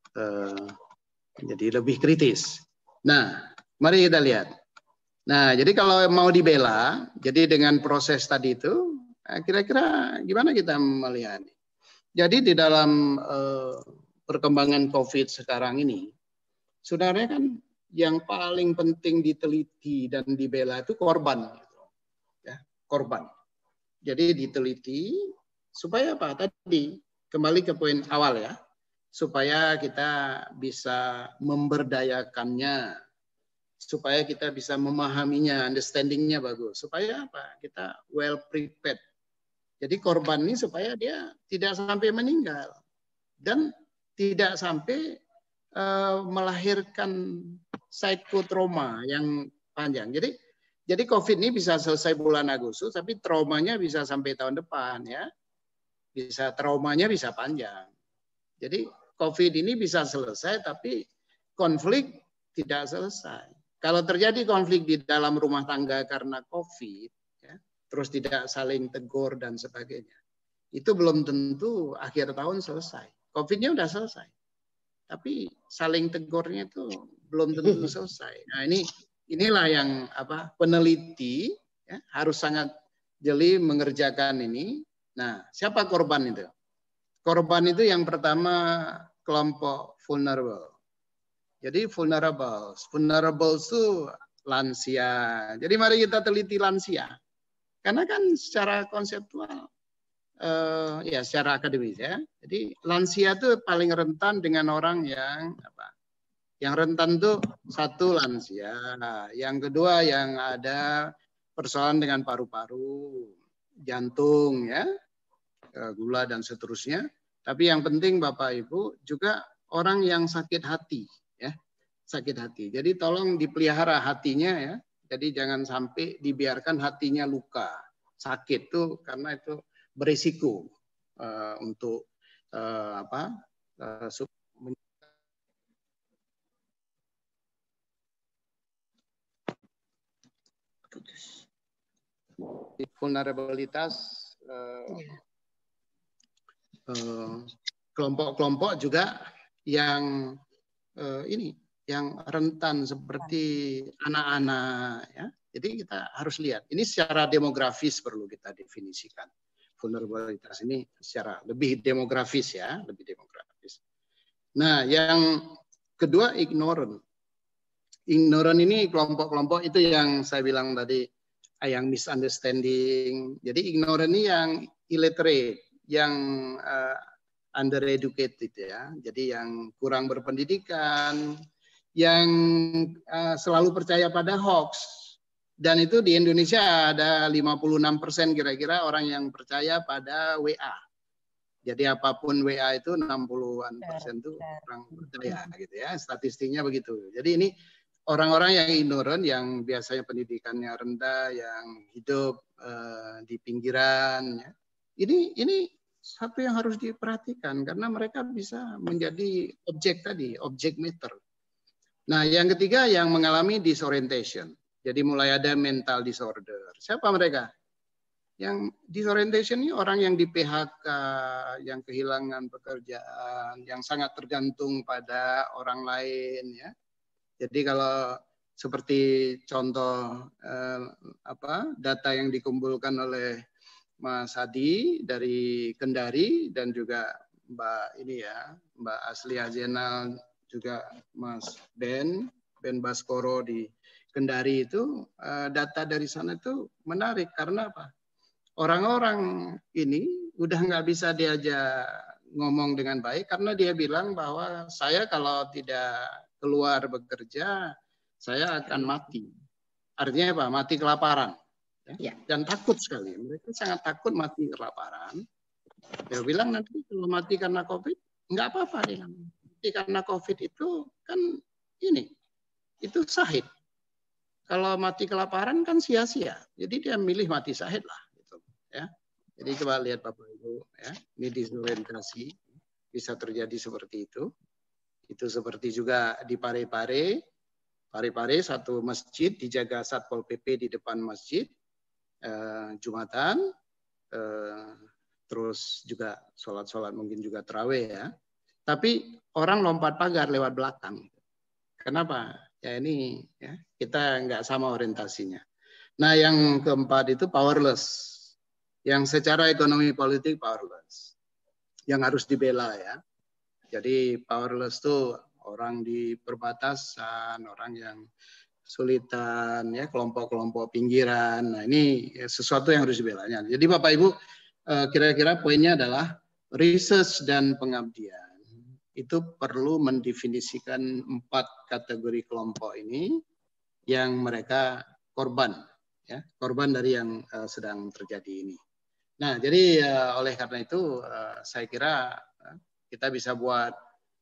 uh, jadi lebih kritis. Nah, mari kita lihat. Nah, jadi kalau mau dibela, jadi dengan proses tadi itu, kira-kira gimana kita melihat? Jadi di dalam eh, perkembangan COVID sekarang ini, sebenarnya kan yang paling penting diteliti dan dibela itu korban, ya, korban. Jadi diteliti supaya apa? Tadi kembali ke poin awal ya, supaya kita bisa memberdayakannya. Supaya kita bisa memahaminya, understanding-nya bagus. Supaya apa? Kita well prepared. Jadi korban ini supaya dia tidak sampai meninggal. Dan tidak sampai uh, melahirkan psikotrauma yang panjang. Jadi jadi COVID ini bisa selesai bulan Agustus, tapi traumanya bisa sampai tahun depan. Ya, bisa traumanya bisa panjang. Jadi COVID ini bisa selesai, tapi konflik tidak selesai. Kalau terjadi konflik di dalam rumah tangga karena COVID, ya, terus tidak saling tegur dan sebagainya, itu belum tentu akhir tahun selesai. COVID-nya udah selesai, tapi saling tegurnya itu belum tentu selesai. Nah ini inilah yang apa peneliti ya, harus sangat jeli mengerjakan ini. Nah siapa korban itu? Korban itu yang pertama kelompok vulnerable. Jadi vulnerable, vulnerable itu lansia. Jadi mari kita teliti lansia, karena kan secara konseptual, eh, ya secara akademis ya. Jadi lansia itu paling rentan dengan orang yang apa? Yang rentan itu satu lansia, yang kedua yang ada persoalan dengan paru-paru, jantung ya, gula dan seterusnya. Tapi yang penting Bapak Ibu juga orang yang sakit hati, ya, sakit hati. Jadi tolong dipelihara hatinya, ya. Jadi jangan sampai dibiarkan hatinya luka, sakit tuh, karena itu berisiko uh, untuk uh, apa? Uh, vulnerabilitas kelompok-kelompok uh, uh, juga yang uh, ini yang rentan seperti anak-anak, ya. Jadi kita harus lihat ini secara demografis, perlu kita definisikan vulnerabilitas ini secara lebih demografis, ya, lebih demografis. Nah, yang kedua ignorant. Ignorant ini kelompok-kelompok itu yang saya bilang tadi, yang misunderstanding. Jadi ignorant ini yang illiterate, yang uh, undereducated, ya. Jadi yang kurang berpendidikan, yang uh, selalu percaya pada hoax. Dan itu di Indonesia ada lima puluh enam persen kira-kira orang yang percaya pada W A. Jadi apapun W A itu enam puluhan persen itu orang percaya, gitu, ya. Statistiknya begitu. Jadi ini orang-orang yang ignorant, yang biasanya pendidikannya rendah, yang hidup uh, di pinggiran, ya. Ini ini satu yang harus diperhatikan karena mereka bisa menjadi objek tadi, objek matter. Nah, yang ketiga yang mengalami disorientation. Jadi mulai ada mental disorder. Siapa mereka? Yang disorientation ini orang yang di P H K, yang kehilangan pekerjaan, yang sangat tergantung pada orang lain, ya. Jadi kalau seperti contoh eh, apa data yang dikumpulkan oleh Mas Hadi dari Kendari dan juga Mbak ini, ya, Mbak Asli Azenal, juga Mas Ben Ben Baskoro di Kendari itu, eh, data dari sana itu menarik karena apa? Orang-orang ini udah nggak bisa diajak ngomong dengan baik karena dia bilang bahwa saya kalau tidak keluar bekerja, saya akan mati. Artinya apa? Mati kelaparan. Ya? Ya. Dan takut sekali. Mereka sangat takut mati kelaparan. Dia bilang nanti kalau mati karena COVID, nggak apa-apa. Dia. Mati karena COVID itu kan ini, itu syahid. Kalau mati kelaparan kan sia-sia. Jadi dia milih mati syahid lah. Gitu, ya. Jadi coba lihat Bapak Ibu, ya. Ini disorientasi. Bisa terjadi seperti itu. Itu seperti juga di Parepare. Parepare satu masjid dijaga Satpol P P di depan masjid. Eh, Jumatan. Eh, terus juga sholat-sholat mungkin juga terawih, ya. Tapi orang lompat pagar lewat belakang. Kenapa? Ya ini, ya, kita nggak sama orientasinya. Nah, yang keempat itu powerless. Yang secara ekonomi politik powerless. Yang harus dibela, ya. Jadi powerless itu orang di perbatasan, orang yang kesulitan, ya, kelompok-kelompok pinggiran. Nah, ini sesuatu yang harus dibelanya. Jadi Bapak Ibu, kira-kira poinnya adalah research dan pengabdian. Itu perlu mendefinisikan empat kategori kelompok ini yang mereka korban, ya, korban dari yang uh, sedang terjadi ini. Nah, jadi uh, oleh karena itu uh, saya kira uh, kita bisa buat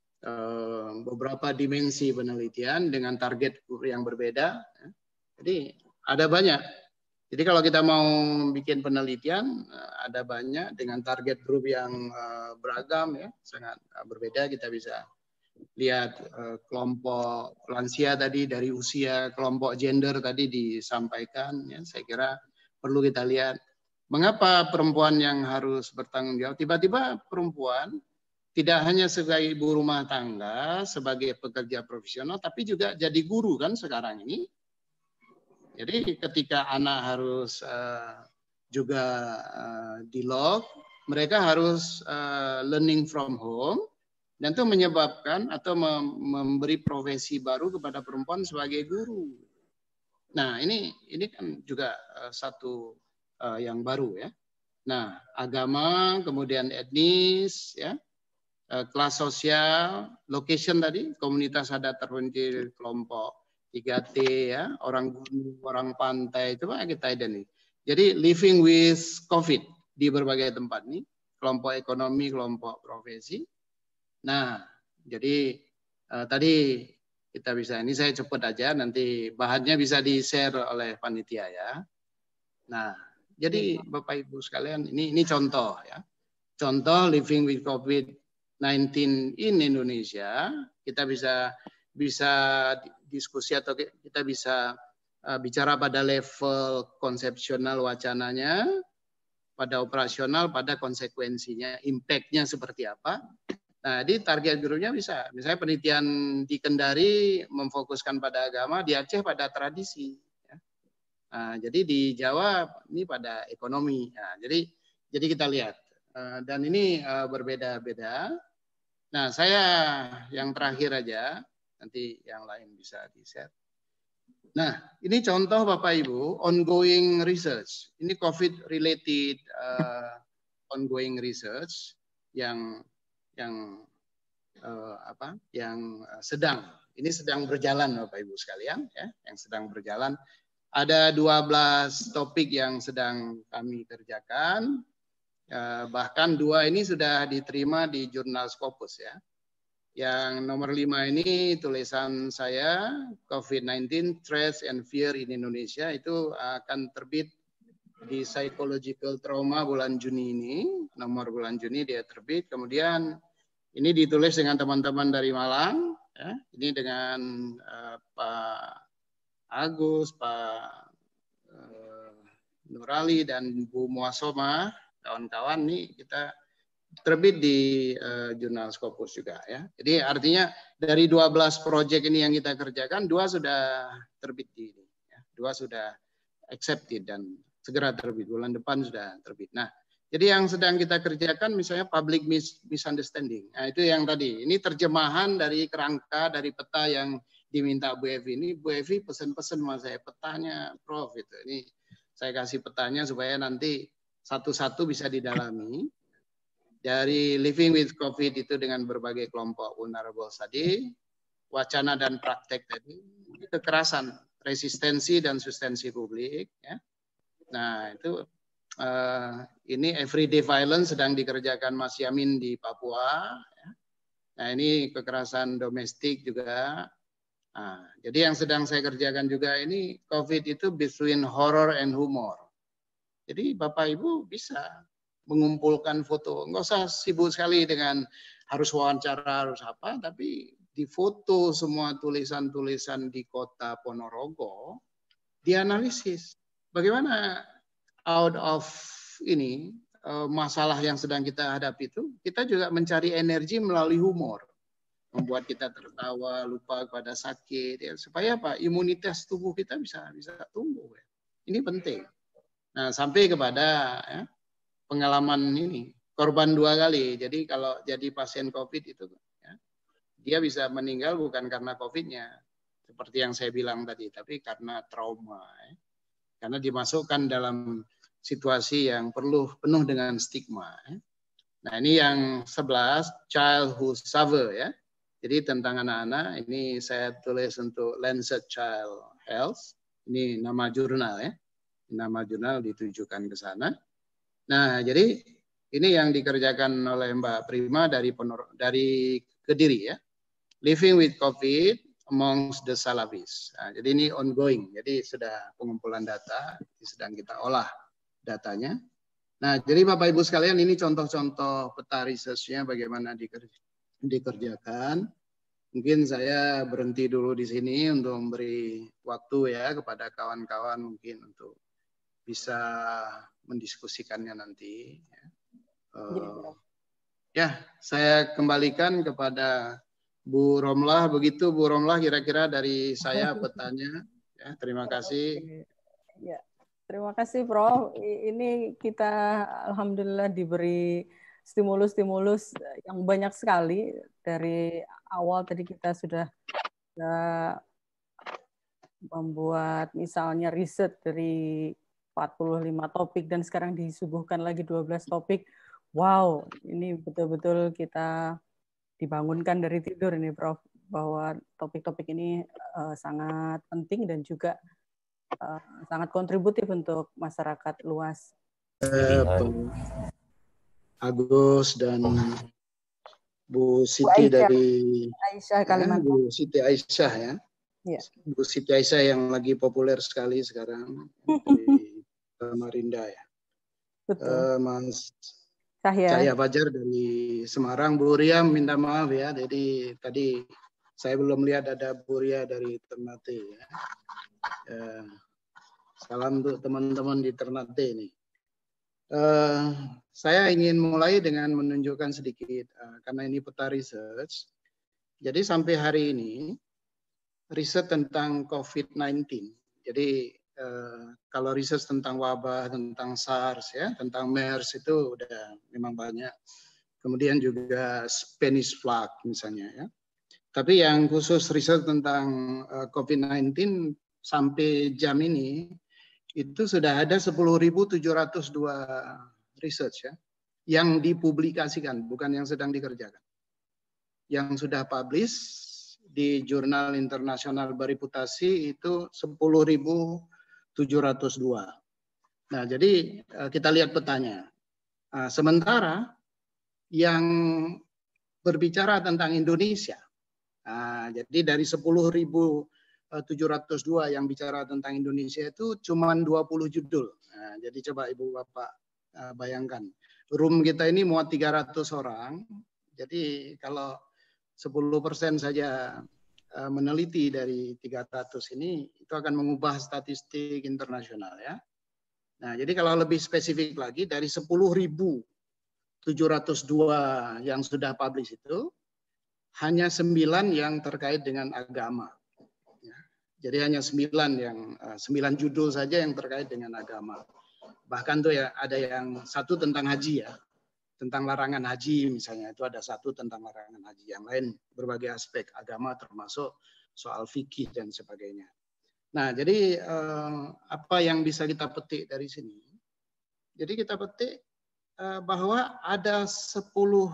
uh, beberapa dimensi penelitian dengan target yang berbeda. Ya. Jadi ada banyak. Jadi kalau kita mau bikin penelitian, ada banyak dengan target grup yang uh, beragam, ya, sangat uh, berbeda. Kita bisa lihat uh, kelompok lansia tadi dari usia, kelompok gender tadi disampaikan. Ya, saya kira perlu kita lihat mengapa perempuan yang harus bertanggung jawab. Tiba-tiba perempuan tidak hanya sebagai ibu rumah tangga, sebagai pekerja profesional, tapi juga jadi guru kan sekarang ini. Jadi ketika anak harus uh, juga uh, di lock, mereka harus uh, learning from home, dan itu menyebabkan atau mem memberi profesi baru kepada perempuan sebagai guru. Nah, ini ini kan juga uh, satu uh, yang baru, ya. Nah, agama, kemudian etnis, ya, uh, kelas sosial, location tadi, komunitas adat terpencil, kelompok tiga T, ya, orang gunung, orang pantai, itu Pak kita identik. Jadi living with COVID di berbagai tempat ini, kelompok ekonomi, kelompok profesi. Nah, jadi uh, tadi kita bisa, ini saya cepat aja, nanti bahannya bisa di-share oleh panitia ya. Nah, jadi Bapak Ibu sekalian, ini ini contoh ya. Contoh living with COVID nineteen in Indonesia, kita bisa bisa diskusi atau kita bisa uh, bicara pada level konsepsional wacananya, pada operasional, pada konsekuensinya, impact-nya seperti apa. Nah, di target grupnya bisa. Misalnya penelitian di Kendari memfokuskan pada agama, di Aceh pada tradisi. Ya. Nah, jadi di Jawa ini pada ekonomi. Nah, jadi jadi kita lihat. Uh, dan ini uh, berbeda-beda. Nah, saya yang terakhir aja, nanti yang lain bisa di-share. Nah, ini contoh Bapak Ibu, ongoing research. Ini COVID-related uh, ongoing research yang yang uh, apa? Yang sedang. Ini sedang berjalan Bapak Ibu sekalian, ya, yang sedang berjalan. Ada dua belas topik yang sedang kami kerjakan. Uh, bahkan dua ini sudah diterima di jurnal Scopus ya. Yang nomor lima ini tulisan saya, COVID nineteen Threats and Fear in Indonesia, itu akan terbit di Psychological Trauma bulan Juni ini, nomor bulan Juni dia terbit. Kemudian ini ditulis dengan teman-teman dari Malang, ya. Ini dengan uh, Pak Agus, Pak uh, Nurali dan Bu Muasoma, kawan-kawan nih kita terbit di uh, jurnal Scopus juga ya. Jadi artinya dari dua belas proyek ini yang kita kerjakan, dua sudah terbit di ini, ya. Dua sudah accepted dan segera terbit, bulan depan sudah terbit. Nah, jadi yang sedang kita kerjakan misalnya public misunderstanding. Nah, itu yang tadi. Ini terjemahan dari kerangka dari peta yang diminta Bu Evi. Ini Bu Evi pesen-pesen sama saya petanya, Prof itu. Ini saya kasih petanya supaya nanti satu-satu bisa didalami. Dari living with COVID itu dengan berbagai kelompok vulnerable tadi, wacana dan praktek tadi, kekerasan, resistensi dan sustensi publik. Ya. Nah itu uh, ini everyday violence sedang dikerjakan Mas Yamin di Papua. Ya. Nah ini kekerasan domestik juga. Nah, jadi yang sedang saya kerjakan juga ini COVID itu between horror and humor. Jadi Bapak Ibu bisa mengumpulkan foto, nggak usah sibuk sekali dengan harus wawancara harus apa, tapi di foto semua tulisan-tulisan di kota Ponorogo, dianalisis bagaimana out of ini masalah yang sedang kita hadapi itu, kita juga mencari energi melalui humor, membuat kita tertawa, lupa pada sakit, ya, supaya apa? Imunitas tubuh kita bisa bisa tumbuh. Ya. Ini penting. Nah sampai kepada ya, pengalaman ini korban dua kali. Jadi kalau jadi pasien COVID itu ya, dia bisa meninggal bukan karena COVID-nya seperti yang saya bilang tadi, tapi karena trauma. Ya. Karena dimasukkan dalam situasi yang perlu penuh dengan stigma. Ya. Nah ini yang sebelas childhood suffer ya. Jadi tentang anak-anak ini saya tulis untuk Lancet Child Health. Ini nama jurnal ya. Nama jurnal ditujukan ke sana. Nah, jadi ini yang dikerjakan oleh Mbak Prima dari Ponor dari Kediri ya. Living with COVID amongst the Salafis. Nah, jadi ini ongoing. Jadi sudah pengumpulan data, sedang kita olah datanya. Nah, jadi Bapak Ibu sekalian ini contoh-contoh peta research-nya bagaimana dikerjakan. Mungkin saya berhenti dulu di sini untuk memberi waktu ya kepada kawan-kawan mungkin untuk bisa mendiskusikannya nanti. Uh, ya, saya kembalikan kepada Bu Romlah. Begitu Bu Romlah kira-kira dari saya petanya. Ya, terima kasih. Ya, terima kasih Prof. Ini kita alhamdulillah diberi stimulus-stimulus yang banyak sekali dari awal tadi kita sudah uh, membuat misalnya riset dari empat puluh lima topik dan sekarang disuguhkan lagi dua belas topik. Wow, ini betul-betul kita dibangunkan dari tidur ini Prof, bahwa topik-topik ini uh, sangat penting dan juga uh, sangat kontributif untuk masyarakat luas. Uh, Agus dan Bu Siti Bu Aisyah. dari Aisyah ya, Kalimantan. Bu Siti Aisyah ya. Ya. Bu Siti Aisyah yang lagi populer sekali sekarang dari Samarinda ya. Betul. Uh, Mas Cahya. Cahya Fajar dari Semarang. Bu Ria minta maaf ya. Jadi tadi saya belum lihat ada Bu Ria dari Ternate ya. Uh, salam untuk teman-teman di Ternate ini. Uh, saya ingin mulai dengan menunjukkan sedikit uh, karena ini peta research. Jadi sampai hari ini riset tentang COVID sembilan belas. Jadi uh, kalau riset tentang wabah, tentang SARS ya, tentang MERS itu udah memang banyak. Kemudian juga Spanish flu misalnya ya. Tapi yang khusus riset tentang uh, COVID sembilan belas sampai jam ini itu sudah ada sepuluh ribu tujuh ratus dua research ya, yang dipublikasikan, bukan yang sedang dikerjakan. Yang sudah publish di jurnal internasional bereputasi itu sepuluh ribu tujuh ratus dua. Nah, jadi kita lihat petanya. Nah, sementara yang berbicara tentang Indonesia, nah, jadi dari sepuluh ribu tujuh ratus dua yang bicara tentang Indonesia itu cuma dua puluh judul. Nah, jadi coba Ibu Bapak uh, bayangkan. Room kita ini muat tiga ratus orang. Jadi kalau sepuluh persen saja uh, meneliti dari tiga ratus ini, itu akan mengubah statistik internasional ya. Nah, jadi kalau lebih spesifik lagi, dari sepuluh ribu tujuh ratus dua yang sudah publish itu, hanya sembilan yang terkait dengan agama. Jadi hanya sembilan yang sembilan judul saja yang terkait dengan agama. Bahkan tuh ya ada yang satu tentang haji ya, tentang larangan haji misalnya, itu ada satu tentang larangan haji. Yang lain berbagai aspek agama termasuk soal fikih dan sebagainya. Nah, jadi eh, apa yang bisa kita petik dari sini? Jadi kita petik eh, bahwa ada sepuluh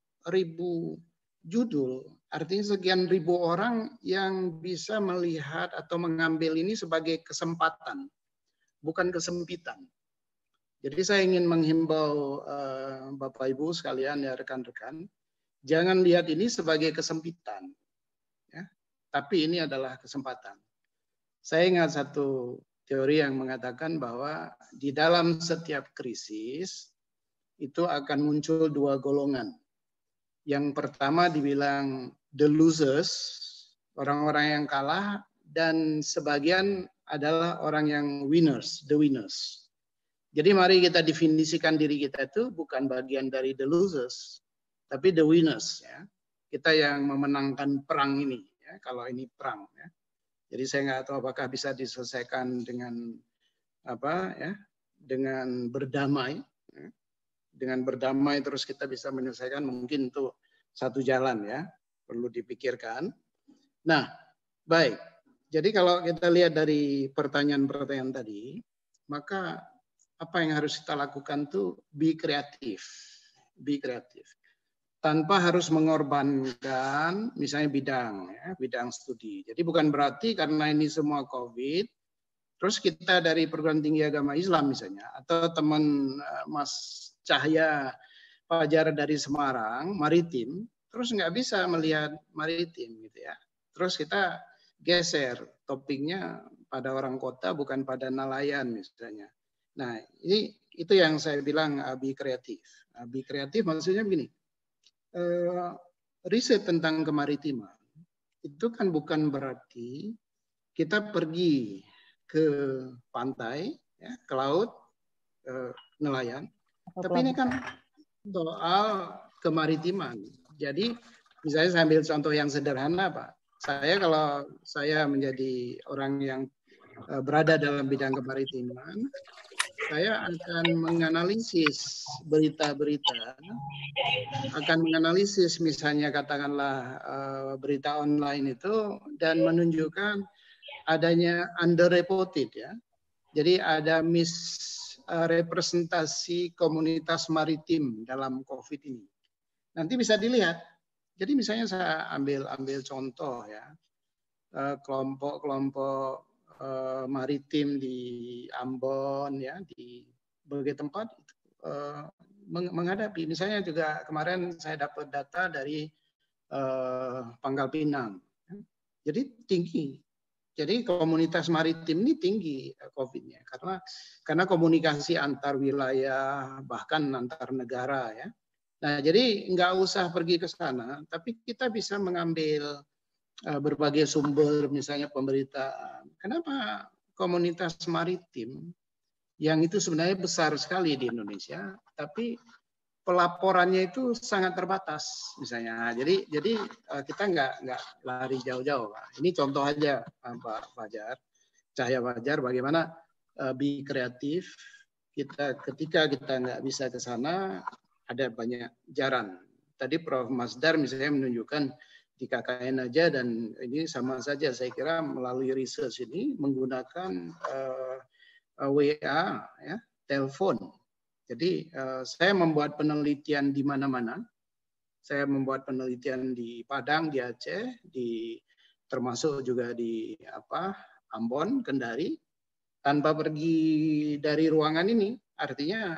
ribu judul, artinya sekian ribu orang yang bisa melihat atau mengambil ini sebagai kesempatan, bukan kesempitan. Jadi saya ingin menghimbau uh, Bapak Ibu sekalian ya rekan-rekan, jangan lihat ini sebagai kesempitan, ya, tapi ini adalah kesempatan. Saya ingat satu teori yang mengatakan bahwa di dalam setiap krisis itu akan muncul dua golongan. Yang pertama dibilang the losers, orang-orang yang kalah, dan sebagian adalah orang yang winners, the winners. Jadi mari kita definisikan diri kita itu bukan bagian dari the losers, tapi the winners. Ya. Kita yang memenangkan perang ini, ya, kalau ini perang. Ya. Jadi saya nggak tahu apakah bisa diselesaikan dengan apa, ya, dengan berdamai. Ya. Dengan berdamai terus kita bisa menyelesaikan, mungkin itu satu jalan ya, perlu dipikirkan. Nah, baik. Jadi kalau kita lihat dari pertanyaan-pertanyaan tadi, maka apa yang harus kita lakukan tuh be kreatif. Be kreatif. Tanpa harus mengorbankan misalnya bidang, ya, bidang studi. Jadi bukan berarti karena ini semua COVID, terus kita dari perguruan tinggi agama Islam misalnya, atau teman Mas Cahya Fajar dari Semarang, maritim, terus nggak bisa melihat maritim gitu ya. Terus kita geser topiknya pada orang kota bukan pada nelayan misalnya. Nah ini itu yang saya bilang abi kreatif. Abi kreatif maksudnya begini, eh, riset tentang kemaritiman itu kan bukan berarti kita pergi ke pantai, ya, ke laut, eh, nelayan. Tapi ini kan soal kemaritiman. Jadi misalnya saya ambil contoh yang sederhana, Pak. Saya kalau saya menjadi orang yang berada dalam bidang kemaritiman, saya akan menganalisis berita-berita, akan menganalisis misalnya katakanlah berita online itu dan menunjukkan adanya underreported ya. Jadi ada mis representasi komunitas maritim dalam COVID ini. Nanti bisa dilihat. Jadi misalnya saya ambil ambil contoh ya, kelompok-kelompok maritim di Ambon ya, di berbagai tempat menghadapi. Misalnya juga kemarin saya dapat data dari uh, Pangkal Pinang. Jadi tinggi. Jadi komunitas maritim ini tinggi COVID-nya karena karena komunikasi antar wilayah bahkan antar negara ya. Nah jadi nggak usah pergi ke sana, tapi kita bisa mengambil uh, berbagai sumber misalnya pemberitaan. Kenapa komunitas maritim yang itu sebenarnya besar sekali di Indonesia, tapi pelaporannya itu sangat terbatas misalnya. Jadi jadi kita nggak nggak lari jauh-jauh. Ini contoh aja Pak Fajar, Cahya Fajar, bagaimana uh, be kreatif. Kita ketika kita nggak bisa ke sana ada banyak jalan. Tadi Prof Masdar misalnya menunjukkan di K K N aja dan ini sama saja saya kira melalui research ini menggunakan uh, W A ya, telepon. Jadi uh, saya membuat penelitian di mana-mana. Saya membuat penelitian di Padang, di Aceh, di termasuk juga di apa Ambon, Kendari, tanpa pergi dari ruangan ini. Artinya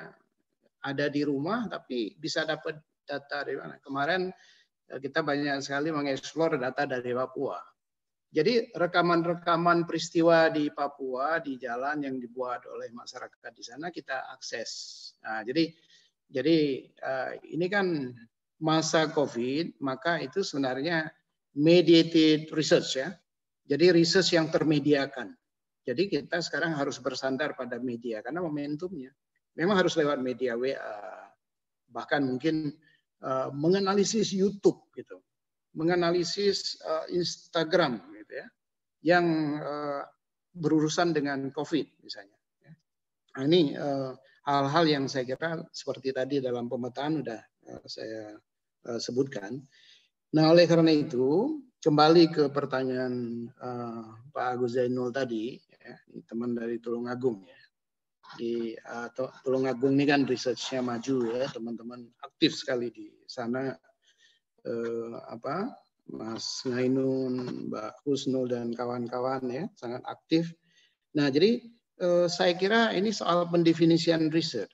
ada di rumah, tapi bisa dapat data dari mana. Kemarin kita banyak sekali mengeksplor data dari Papua. Jadi rekaman-rekaman peristiwa di Papua di jalan yang dibuat oleh masyarakat di sana kita akses. Nah, jadi jadi uh, ini kan masa COVID, maka itu sebenarnya mediated research ya. Jadi research yang termediakan. Jadi kita sekarang harus bersandar pada media karena momentumnya memang harus lewat media W A, bahkan mungkin uh, menganalisis YouTube gitu, menganalisis uh, Instagram gitu ya, yang uh, berurusan dengan COVID misalnya. Nah, ini hal-hal uh, yang saya kira seperti tadi dalam pemetaan sudah uh, saya uh, sebutkan. Nah oleh karena itu kembali ke pertanyaan uh, Pak Agus Zainul tadi, ya, teman dari Tulungagung ya. Di uh, Tulungagung ini kan researchnya maju ya, teman-teman aktif sekali di sana. Uh, apa Mas Ngainun, Mbak Husnul dan kawan-kawan ya sangat aktif. Nah jadi eh, saya kira ini soal pendefinisian riset.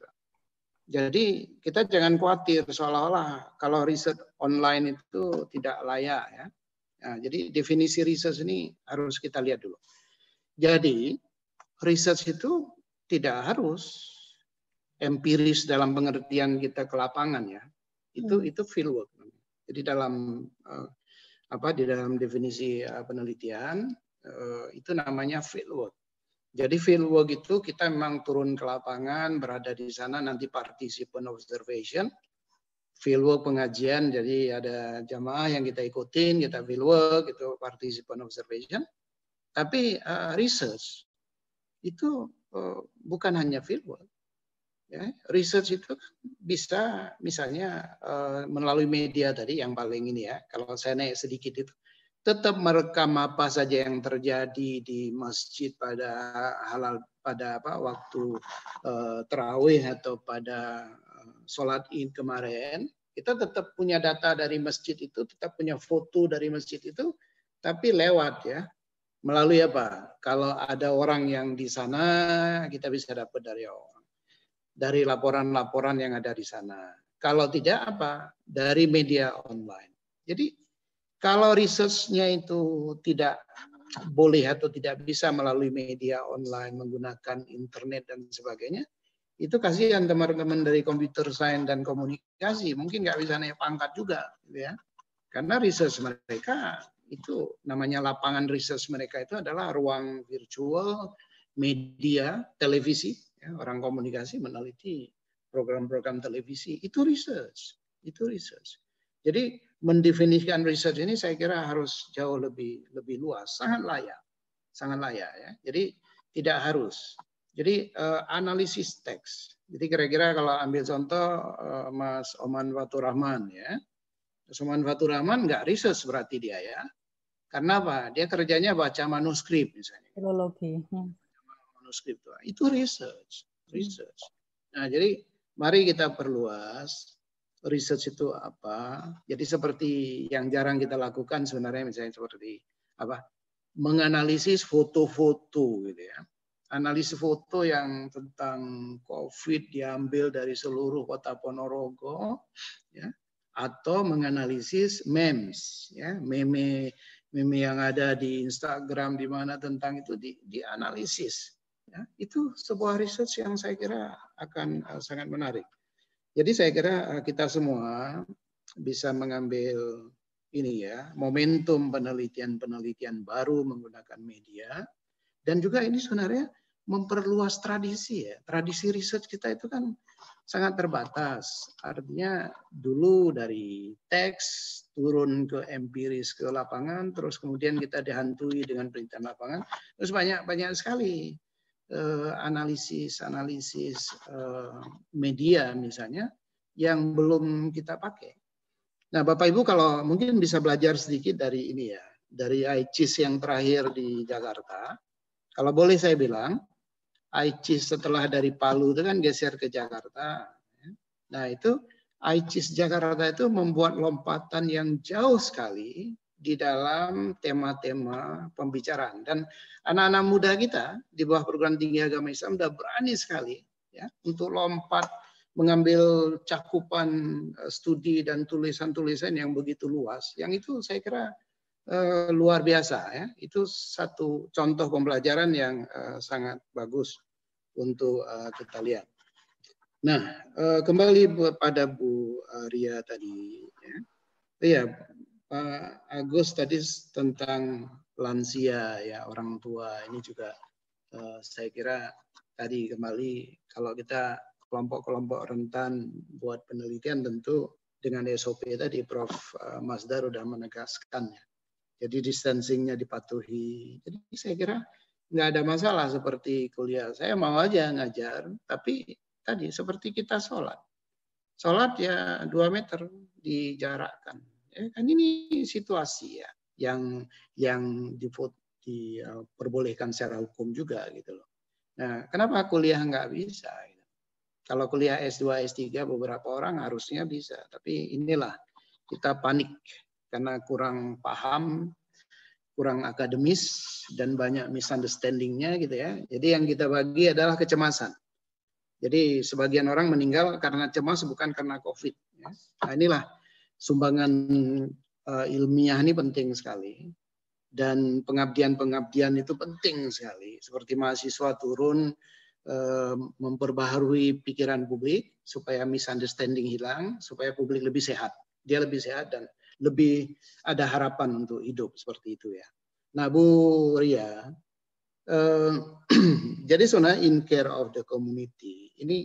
Jadi kita jangan khawatir seolah-olah kalau riset online itu tidak layak ya. Nah, jadi definisi riset ini harus kita lihat dulu. Jadi riset itu tidak harus empiris dalam pengertian kita ke lapangan ya. Itu hmm. itu fieldwork. Jadi dalam uh, apa di dalam definisi uh, penelitian uh, itu namanya fieldwork. Jadi fieldwork itu kita memang turun ke lapangan, berada di sana, nanti participant observation, fieldwork pengajian, jadi ada jamaah yang kita ikutin, kita fieldwork, itu participant observation. Tapi uh, research itu uh, bukan hanya fieldwork. Ya, research itu bisa misalnya uh, melalui media tadi yang paling ini ya, kalau saya naik sedikit itu, tetap merekam apa saja yang terjadi di masjid pada halal pada apa waktu uh, tarawih atau pada uh, sholat id kemarin, kita tetap punya data dari masjid itu, tetap punya foto dari masjid itu, tapi lewat ya melalui apa? Kalau ada orang yang di sana, kita bisa dapat dari orang. Dari laporan-laporan yang ada di sana. Kalau tidak apa? Dari media online. Jadi kalau research-nya itu tidak boleh atau tidak bisa melalui media online, menggunakan internet dan sebagainya, itu kasihan teman-teman dari computer science dan komunikasi. Mungkin nggak bisa naik pangkat juga. Gitu ya. Karena research mereka itu namanya lapangan research mereka itu adalah ruang virtual, media, televisi. Ya, orang komunikasi meneliti program-program televisi, itu research, itu research. Jadi mendefinisikan research ini saya kira harus jauh lebih lebih luas, sangat layak, sangat layak ya. Jadi tidak harus. Jadi uh, analisis teks. Jadi kira-kira kalau ambil contoh uh, Mas Oman Fatur Rahman ya, Mas Oman Fatur Rahman nggak research berarti dia ya. Karena apa? Dia kerjanya baca manuskrip misalnya. Filologi. Hmm. Manuskrip itu research, research. Nah, jadi mari kita perluas research itu apa. Jadi seperti yang jarang kita lakukan sebenarnya misalnya seperti apa? Menganalisis foto-foto gitu ya. analisis foto yang tentang COVID diambil dari seluruh kota Ponorogo, ya, atau menganalisis memes, ya, meme meme yang ada di Instagram di mana tentang itu di, dianalisis. Ya, itu sebuah research yang saya kira akan uh, sangat menarik. Jadi saya kira uh, kita semua bisa mengambil ini ya momentum penelitian-penelitian baru menggunakan media, dan juga ini sebenarnya memperluas tradisi ya. Tradisi research kita itu kan sangat terbatas. Artinya dulu dari teks turun ke empiris ke lapangan, terus kemudian kita dihantui dengan penelitian lapangan, terus banyak banyak sekali eh, analisis analisis eh, media misalnya yang belum kita pakai. Nah, Bapak Ibu kalau mungkin bisa belajar sedikit dari ini ya, dari I C I S yang terakhir di Jakarta. Kalau boleh saya bilang, I C I S setelah dari Palu itu kan geser ke Jakarta. Nah itu I C I S Jakarta itu membuat lompatan yang jauh sekali di dalam tema-tema pembicaraan. Dan anak-anak muda kita di bawah perguruan tinggi agama Islam sudah berani sekali ya untuk lompat mengambil cakupan studi dan tulisan-tulisan yang begitu luas. Yang itu saya kira uh, luar biasa ya. Itu satu contoh pembelajaran yang uh, sangat bagus untuk uh, kita lihat. Nah, uh, kembali pada Bu Ria tadi ya. Iya, Pak Agus tadi tentang lansia ya, orang tua ini juga uh, saya kira tadi kembali kalau kita kelompok-kelompok rentan buat penelitian tentu dengan S O P tadi Prof Masdar sudah menegaskan ya. Jadi distancingnya dipatuhi. Jadi saya kira nggak ada masalah seperti kuliah. Saya mau aja ngajar, tapi tadi seperti kita sholat. Sholat ya dua meter dijarakkan. Ya, kan ini situasi ya yang yang diperbolehkan secara hukum juga gitu loh. Nah, kenapa kuliah nggak bisa? Kalau kuliah S dua, S tiga beberapa orang harusnya bisa, tapi inilah kita panik karena kurang paham, kurang akademis dan banyak misunderstanding-nya gitu ya. Jadi yang kita bagi adalah kecemasan. Jadi sebagian orang meninggal karena cemas bukan karena COVID. Ya. Nah, inilah sumbangan uh, ilmiah ini penting sekali. Dan pengabdian-pengabdian itu penting sekali. Seperti mahasiswa turun memperbaharui pikiran publik supaya misunderstanding hilang, supaya publik lebih sehat. Dia lebih sehat dan lebih ada harapan untuk hidup seperti itu ya. Nah, Bu Ria, eh, jadi sebenarnya in care of the community ini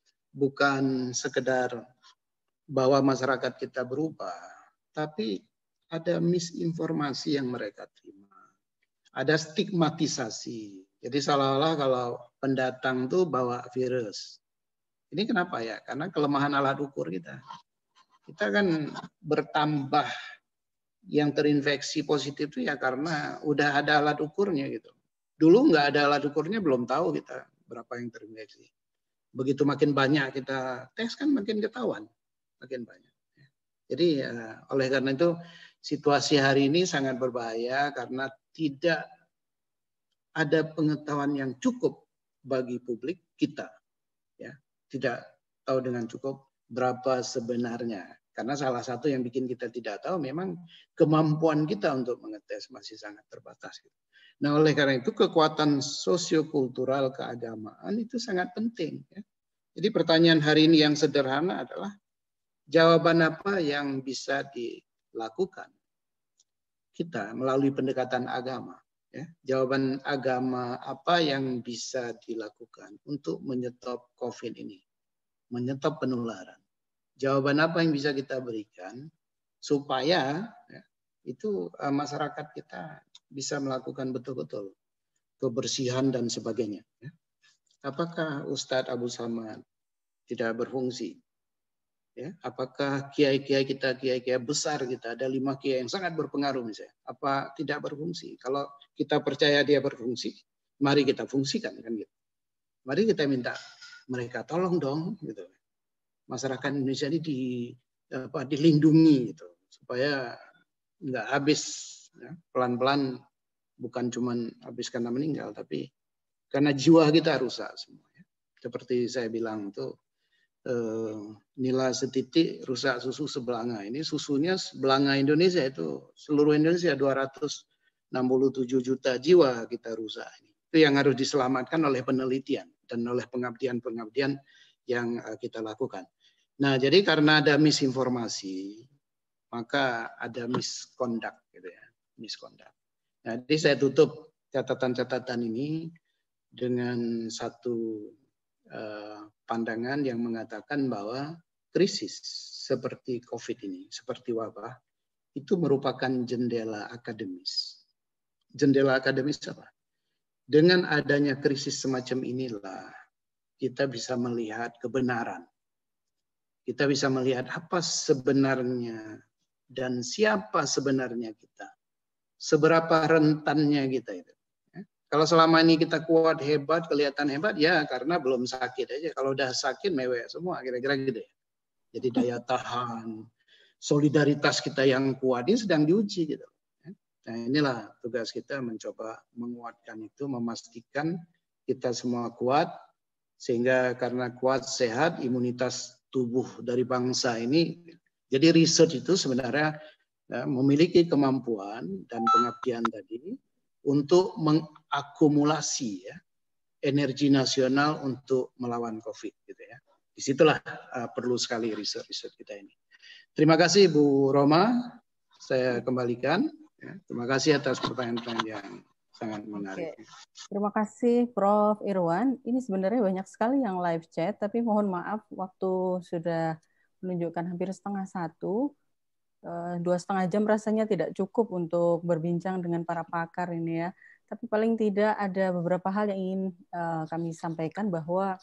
bukan sekedar bahwa masyarakat kita berubah, tapi ada misinformasi yang mereka terima. Ada stigmatisasi. Jadi seolah-olah kalau pendatang tuh bawa virus. Ini kenapa ya? Karena kelemahan alat ukur kita. Kita kan bertambah yang terinfeksi positif itu ya karena udah ada alat ukurnya gitu. Dulu nggak ada alat ukurnya, belum tahu kita berapa yang terinfeksi. Begitu makin banyak kita tes kan makin ketahuan, makin banyak. Jadi ya, oleh karena itu situasi hari ini sangat berbahaya karena tidak ada pengetahuan yang cukup bagi publik kita, ya tidak tahu dengan cukup berapa sebenarnya. Karena salah satu yang bikin kita tidak tahu memang kemampuan kita untuk mengetes masih sangat terbatas. Nah, oleh karena itu kekuatan sosiokultural keagamaan itu sangat penting. Ya. Jadi pertanyaan hari ini yang sederhana adalah jawaban apa yang bisa dilakukan kita melalui pendekatan agama. Ya, jawaban agama apa yang bisa dilakukan untuk menyetop COVID ini, menyetop penularan. Jawaban apa yang bisa kita berikan supaya ya, itu uh, masyarakat kita bisa melakukan betul-betul kebersihan dan sebagainya. Ya. Apakah Ustadz Abu Samad tidak berfungsi? Ya, apakah kiai-kiai kita, kiai-kiai besar kita, ada lima kiai yang sangat berpengaruh misalnya, apa tidak berfungsi? Kalau kita percaya dia berfungsi, mari kita fungsikan kan gitu. Mari kita minta mereka tolong dong gitu. Masyarakat Indonesia ini di apa dilindungi gitu supaya nggak habis ya, pelan-pelan, bukan cuma habis karena meninggal, tapi karena jiwa kita rusak semua. Seperti saya bilang tuh, eh, nila setitik rusak susu sebelanga. Ini susunya sebelanga Indonesia itu seluruh Indonesia dua ratus enam puluh tujuh juta jiwa kita rusak. Itu yang harus diselamatkan oleh penelitian dan oleh pengabdian-pengabdian yang kita lakukan. Nah, jadi karena ada misinformasi, maka ada misconduct, gitu ya, misconduct. Nah, jadi saya tutup catatan-catatan ini dengan satu uh, pandangan yang mengatakan bahwa krisis seperti COVID ini, seperti wabah, itu merupakan jendela akademis. Jendela akademis apa? Dengan adanya krisis semacam inilah kita bisa melihat kebenaran. Kita bisa melihat apa sebenarnya dan siapa sebenarnya kita. Seberapa rentannya kita itu. Kalau selama ini kita kuat, hebat, kelihatan hebat, ya karena belum sakit aja. Kalau udah sakit, mewek semua, kira-kira gitu ya. Jadi daya tahan, solidaritas kita yang kuat, ini sedang diuji gitu. Nah, inilah tugas kita mencoba menguatkan itu, memastikan kita semua kuat, sehingga karena kuat, sehat, imunitas tubuh dari bangsa ini. Jadi research itu sebenarnya ya, memiliki kemampuan dan pengabdian tadi untuk mengakumulasi ya, energi nasional untuk melawan COVID. Gitu ya. Disitulah uh, perlu sekali riset-riset kita ini. Terima kasih Bu Roma, saya kembalikan. Ya, terima kasih atas pertanyaan-pertanyaan yang sangat menarik. Oke. Terima kasih Profesor Irwan. Ini sebenarnya banyak sekali yang live chat, tapi mohon maaf waktu sudah menunjukkan hampir setengah satu. Dua setengah jam rasanya tidak cukup untuk berbincang dengan para pakar ini ya. Tapi paling tidak ada beberapa hal yang ingin uh, kami sampaikan bahwa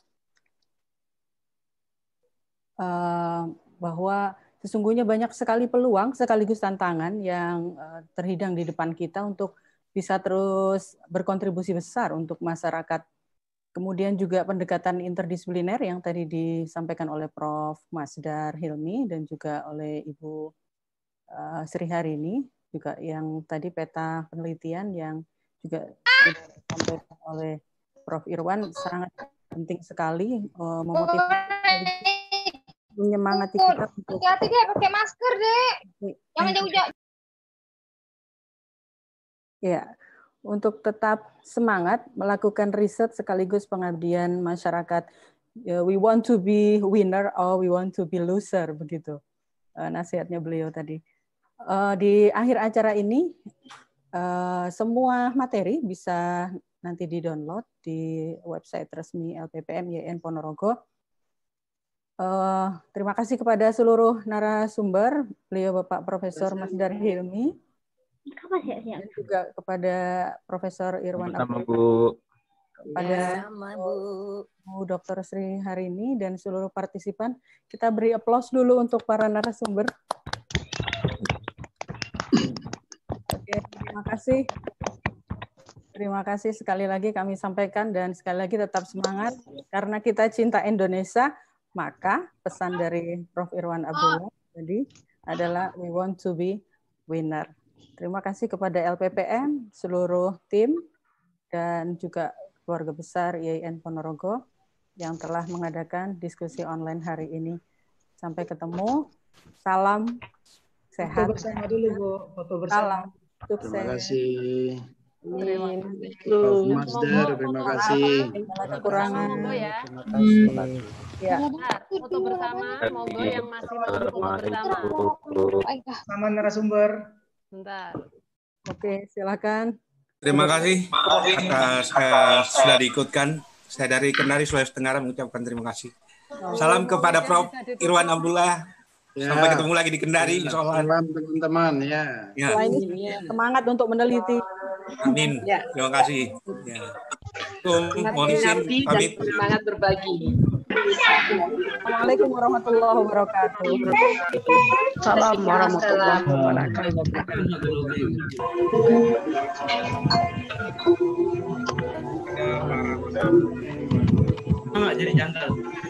uh, bahwa sesungguhnya banyak sekali peluang sekaligus tantangan yang uh, terhidang di depan kita untuk bisa terus berkontribusi besar untuk masyarakat. Kemudian juga pendekatan interdisipliner yang tadi disampaikan oleh Profesor Masdar Hilmi dan juga oleh Ibu uh, Sri Harini, juga yang tadi peta penelitian yang juga disampaikan oleh Profesor Irwan sangat penting sekali uh, memotivasi, menyemangati kita untuk hati-hati deh, pakai masker deh, jangan jauh-jauh. Ya, untuk tetap semangat melakukan riset sekaligus pengabdian masyarakat. We want to be winner or we want to be loser, begitu nasihatnya beliau tadi. Di akhir acara ini, semua materi bisa nanti di-download di website resmi L P P M Y I N Ponorogo. Terima kasih kepada seluruh narasumber, beliau Bapak Profesor Masdar Hilmi, dan juga kepada Profesor Irwan Abdullah, kepada Bu, Bu Doktor Sri Harini dan seluruh partisipan. Kita beri aplaus dulu untuk para narasumber. Oke, terima kasih. Terima kasih sekali lagi kami sampaikan dan sekali lagi tetap semangat karena kita cinta Indonesia. Maka pesan dari Profesor Irwan Abdullah tadi adalah we want to be winner. Terima kasih kepada L P P M, seluruh tim, dan juga keluarga besar Y I N Ponorogo yang telah mengadakan diskusi online hari ini. Sampai ketemu. Salam sehat. Foto bersama dulu, Bu. Foto bersama. Salam sukses. Terima kasih. Terima Prof Masdar, terima kasih. Kekurangan. Ya. Terima kasih. Ya. Foto bersama, moga yang masih mau foto bersama. Sama narasumber. Bentar. Oke, silakan. Terima kasih atas uh, sudah diikutkan. Saya dari Kendari, Sulawesi Tenggara mengucapkan terima kasih. Salam kepada Profesor Irwan Abdullah. Ya. Sampai ketemu lagi di Kendari, insya Allah. Salam teman-teman ya. Ya. Wah, ini semangat untuk meneliti. Amin. Terima kasih. Ya. Mohon izin pamit. Semangat berbagi. Assalamualaikum warahmatullahi wabarakatuh. Salam warahmatullahi wabarakatuh. Enggak jadi jantan.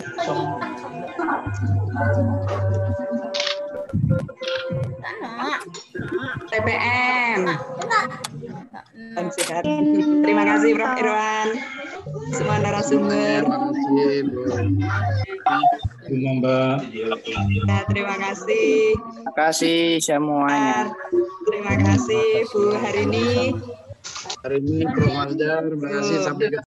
P P M. Terima kasih Prof Irwan. semua narasumber. Terima kasih, Bu. Terima Mbak. Ya, terima kasih. Terima kasih semuanya. Terima kasih Bu Harini. Hari ini Prof Mazdar, terima kasih sampai ketemu.